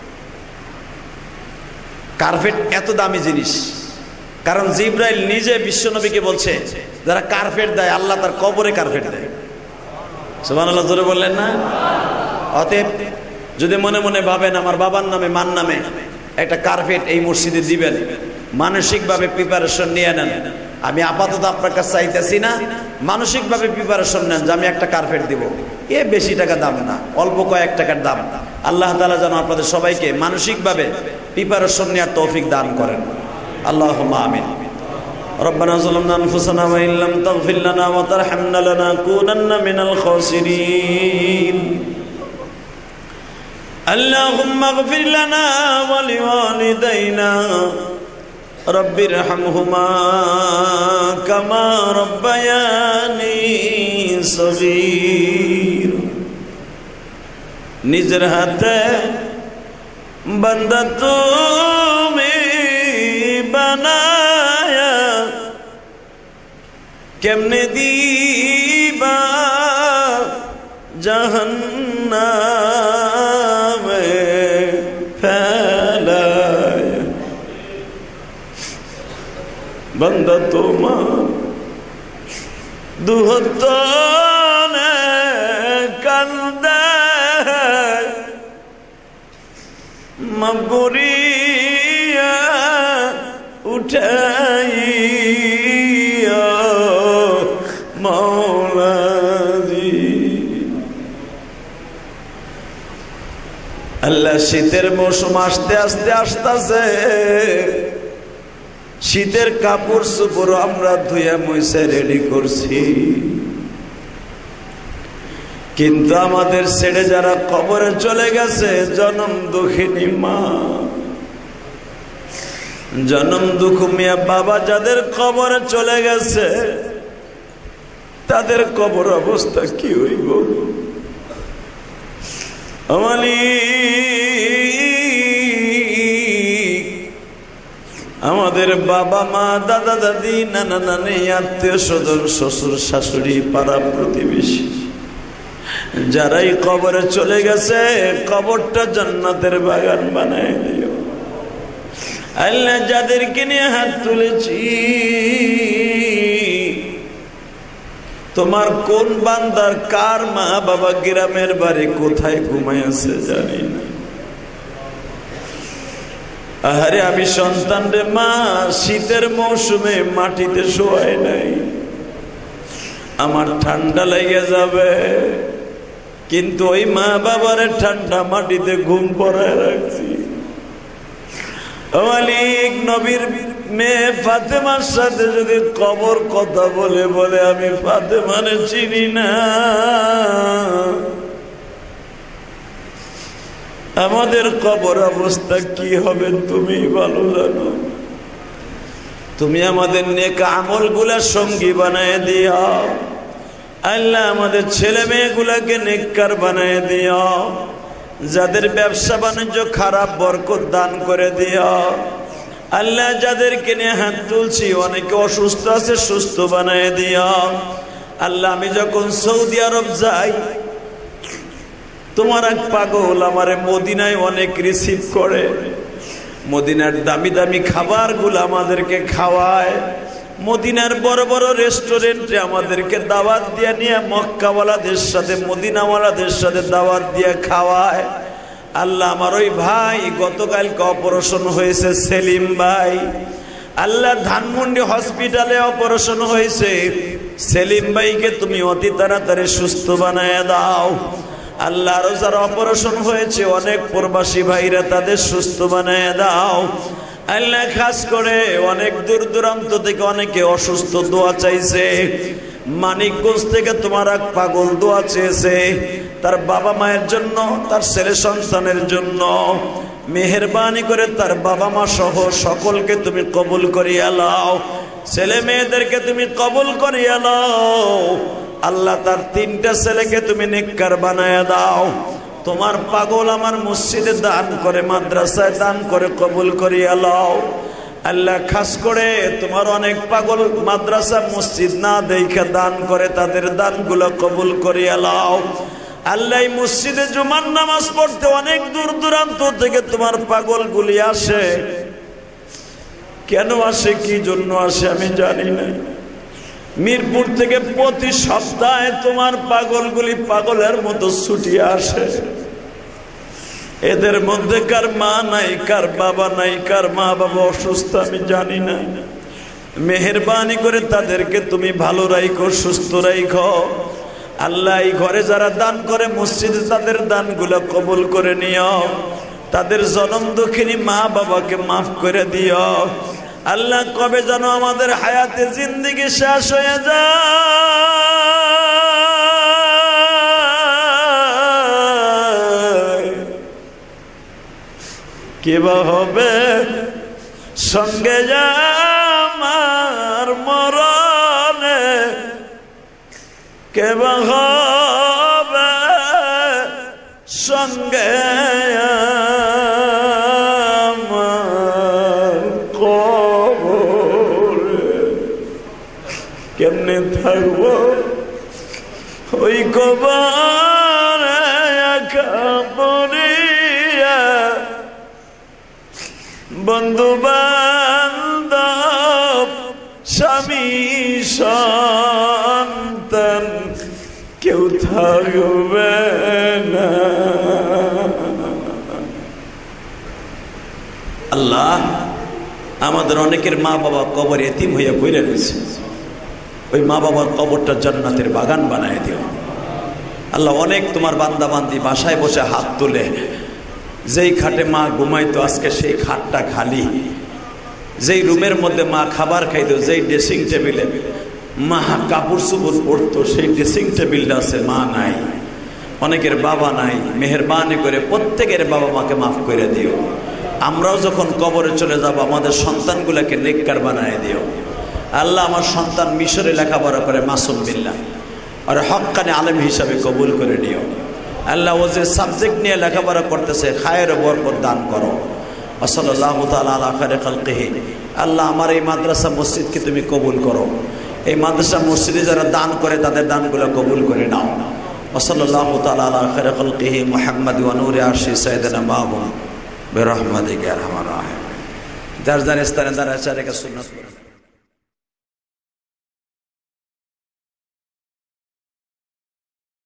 কার্পেট এত দামি জিনিস, কারণ জিব্রাইল নিজে বিশ্বনবীকে বলছে যারা কার্পেট দেয় আল্লাহ তার কবরে কার্পেট দেয়। সুবহানাল্লাহ, জোরে বললেন না? অতএব যদি মনে মনে ভাবেন আমার বাবার নামে, মার নামে একটা কার্পেট এই মসজিদে দিবেন, মানসিকভাবে প্রিপারেশন নিয়ে নেন। আমি আপাতত আপনার কাছে চাইতেছি না, মানসিকভাবে প্রিপারেশন নেন যে আমি একটা কার্পেট দিব। এ বেশি টাকা দাম না, অল্প কয়েক টাকার দাম। আল্লাহ তাআলা যেন আপনাদের সবাইকে মানসিকভাবে প্রিপারেশন নেওয়ার তৌফিক দান করেন। আল্লাহুম্মা আমিন। রব্বানা যালামনা আনফুসানা ওয়া ইল্লাম তাগফির লানা ওয়া তারহামনা লানাকুনান্না মিনাল খাসিরিন। اللهم اغفر لنا ولوالدينا رب ارحمهما كما ربياني صغير। নিজের হাতে বান্দা তুমি বানায়া কেমনে দিবা জাহান্নামে ফেলায়। বান্দা তোমার দুহতনে কান্দে মগুরিয়া উঠাইয়া মাওলাজি। আল্লাহ, শীতের মৌসুম আস্তে আস্তে আসতেছে। শীতের কাপড় চোপড় আমরা ধুয়ে মুছে রেডি করছি, কিন্তু আমাদের ছেড়ে যারা কবরে চলে গেছে, জনম দুঃখিনী মা, জনম দুঃখ মিয়া বাবা যাদের কবরে চলে গেছে, তাদের কবর অবস্থা কি হইব? আমাদের বাবা মা, দাদা দাদি, নানা নানি, আত্মীয় স্বজন, শ্বশুর শাশুড়ি, পাড়া প্রতিবেশী, যারাই কবরে চলে গেছে, কবরটা জান্নাতের বাগান বানায় দিও। আল্লাহ, যাদেরকে নিয়ে হাত তুলেছি, তোমার কোন বান্দার কার মা বাবা গ্রামের বাড়ি কোথায় ঘুমায় আছে জানি না। আরে আমি সন্তান রে মা, শীতের মৌসুমে মাটিতে শোয়াই নাই, আমার ঠান্ডা লেগে যাবে, কিন্তু ওই মা বাবার ঠান্ডা মাটিতে ঘুম পড়ায় রাখছি। মালিক, নবীর মেয়ে ফাতেমার সাথে যদি কবর কথা বলে বলে আমি ফাতেমারে চিনি না, আমাদের কবর অবস্থা কি হবে তুমি ভালো জানো। তুমি আমাদের নেক আমলগুলা সঙ্গী বানায় দিও আল্লাহ, আমাদের ছেলে মেয়েগুলাকে নেককার বানায় দিও, যাদের ব্যবসা বাণিজ্য খারাপ বরকত দান করে দিও আল্লাহ, যাদেরকে নিয়ে হাত তুলছি অনেকে অসুস্থ আছে সুস্থ বানায় দিও আল্লাহ। আমি যখন সৌদি আরব যাই, তোমার এক পাগল আমারে মদিনায় অনেক রিসিভ করে, মদিনার দামি দামি খাবারগুলো আমাদেরকে খাওয়ায়, মদিনার বড় বড় রেস্টুরেন্টে আমাদেরকে দাওয়াত দিয়ে নিয়ে মক্কাওয়ালাদের সাথে মদিনাওয়ালাদের সাথে দাওয়াত দিয়ে খাওয়ায় আল্লাহ। আমার ওই ভাই গতকালকে অপারেশন হয়েছে, সেলিম ভাই আল্লাহ, ধানমন্ডি হসপিটালে অপারেশন হয়েছে, সেলিম ভাইকে তুমি অতি তাড়াতাড়ি সুস্থ বানায় দাও আল্লাহ। আরো যারা অপারেশন হয়েছে অনেক প্রবাসী ভাইরা, তাদের সুস্থ বানায় দাও আল্লাহ। খাস করে অনেক দূর দূরান্ত থেকে অনেকে অসুস্থ দোয়া চাইছে, মানিকগঞ্জ থেকে তোমার এক পাগল দোয়া চেয়েছে তার বাবা মায়ের জন্য, তার ছেলে সন্তানের জন্য। মেহেরবানি করে তার বাবা মা সহ সকলকে তুমি কবুল করিয়া লও, ছেলে মেয়েদেরকে তুমি কবুল করিয়া লও আল্লাহ। তার 3টা ছেলেকে তুমি নেককার বানায়া দাও। তোমার পাগল আমার মসজিদে দান করে, মাদ্রাসায় দান করে কবুল করিয়া লও আল্লাহ। খাস করে তোমার অনেক পাগল মাদ্রাসা মসজিদ না দেখে দান করে, তাদের দানগুলো কবুল করিয়া লও আল্লাহ। মসজিদে জুমার নামাজ পড়তে অনেক দূর দূরান্ত থেকে তোমার পাগলগুলি আসে, কেন আসে কি জন্য আসে আমি জানি না। মিরপুর থেকে প্রতি সপ্তাহে তোমার পাগলগুলি পাগলের মতো ছুটিয়ে আসে। এদের মধ্যে কার মা নাই, কার বাবা নাই, কার মা বাবা অসুস্থ আমি জানি না। মেহেরবানি করে তাদেরকে তুমি ভালো রাখো, সুস্থ রাখো আল্লাহ। এই ঘরে যারা দান করে মসজিদে তাদের দানগুলো কবুল করে নিও, তাদের জনম দুঃখিনী মা বাবাকে মাফ করে দিও আল্লাহ। কবে যেন আমাদের হায়াতে জিন্দেগি শেষ হয়ে যায়, কেবা হবে সঙ্গে আমার মরণে, কেবা হবে সঙ্গে কেমনে থাকবো ওই কবরে একা পড়িয়া, বন্ধু বান্ধব স্বামী সন্তান কেউ থাকবে না আল্লাহ। আমাদের অনেকের মা বাবা কবর এতিম হইয়া পড়ে রয়েছে, ওই মা বাবার কবরটা জান্নাতের বাগান বানায় দিও আল্লাহ। অনেক তোমার বান্দা বান্দি বাসায় বসে হাত তুলে, যেই খাটে মা ঘুমাইতো আজকে সেই খাটটা খালি, যেই রুমের মধ্যে মা খাবার খাইতো, যেই ড্রেসিং টেবিলে মা কাপড় চোপড় পরতো সেই ড্রেসিং টেবিলটা আছে, মা নাই, অনেকের বাবা নাই। মেহেরবানি করে প্রত্যেকের বাবা মাকে মাফ করে দিও। আমরাও যখন কবরে চলে যাব আমাদের সন্তানগুলোকে নেককার বানায় দিও আল্লাহ। আমার সন্তান মিশরে লেখাপড়া করে মাসুম বিল্লাহ, আর হক্কানে আলেম হিসাবে কবুল করে নিও আল্লাহ। ও যে সাবজেক্ট নিয়ে লেখাপড়া করতেছে খায়ের বরকত দান করো। সাল্লাল্লাহু তাআলা আলা খায়রি খালকিহি। আল্লাহ আমার এই মাদ্রাসা মসজিদকে তুমি কবুল করো, এই মাদ্রাসা মসজিদে যারা দান করে তাদের দানগুলো কবুল করে নাও। সাল্লাল্লাহু তাআলা আলা খায়রি খালকিহি মুহাম্মাদ ওয়া নূরি আরশি সাইয়্যিদানা মাহবুব বিরহমাতিকা ইয়া আরহামার রাহিমিন। যার যার স্থানে দাঁড়ায় চারেকা সুন্নাত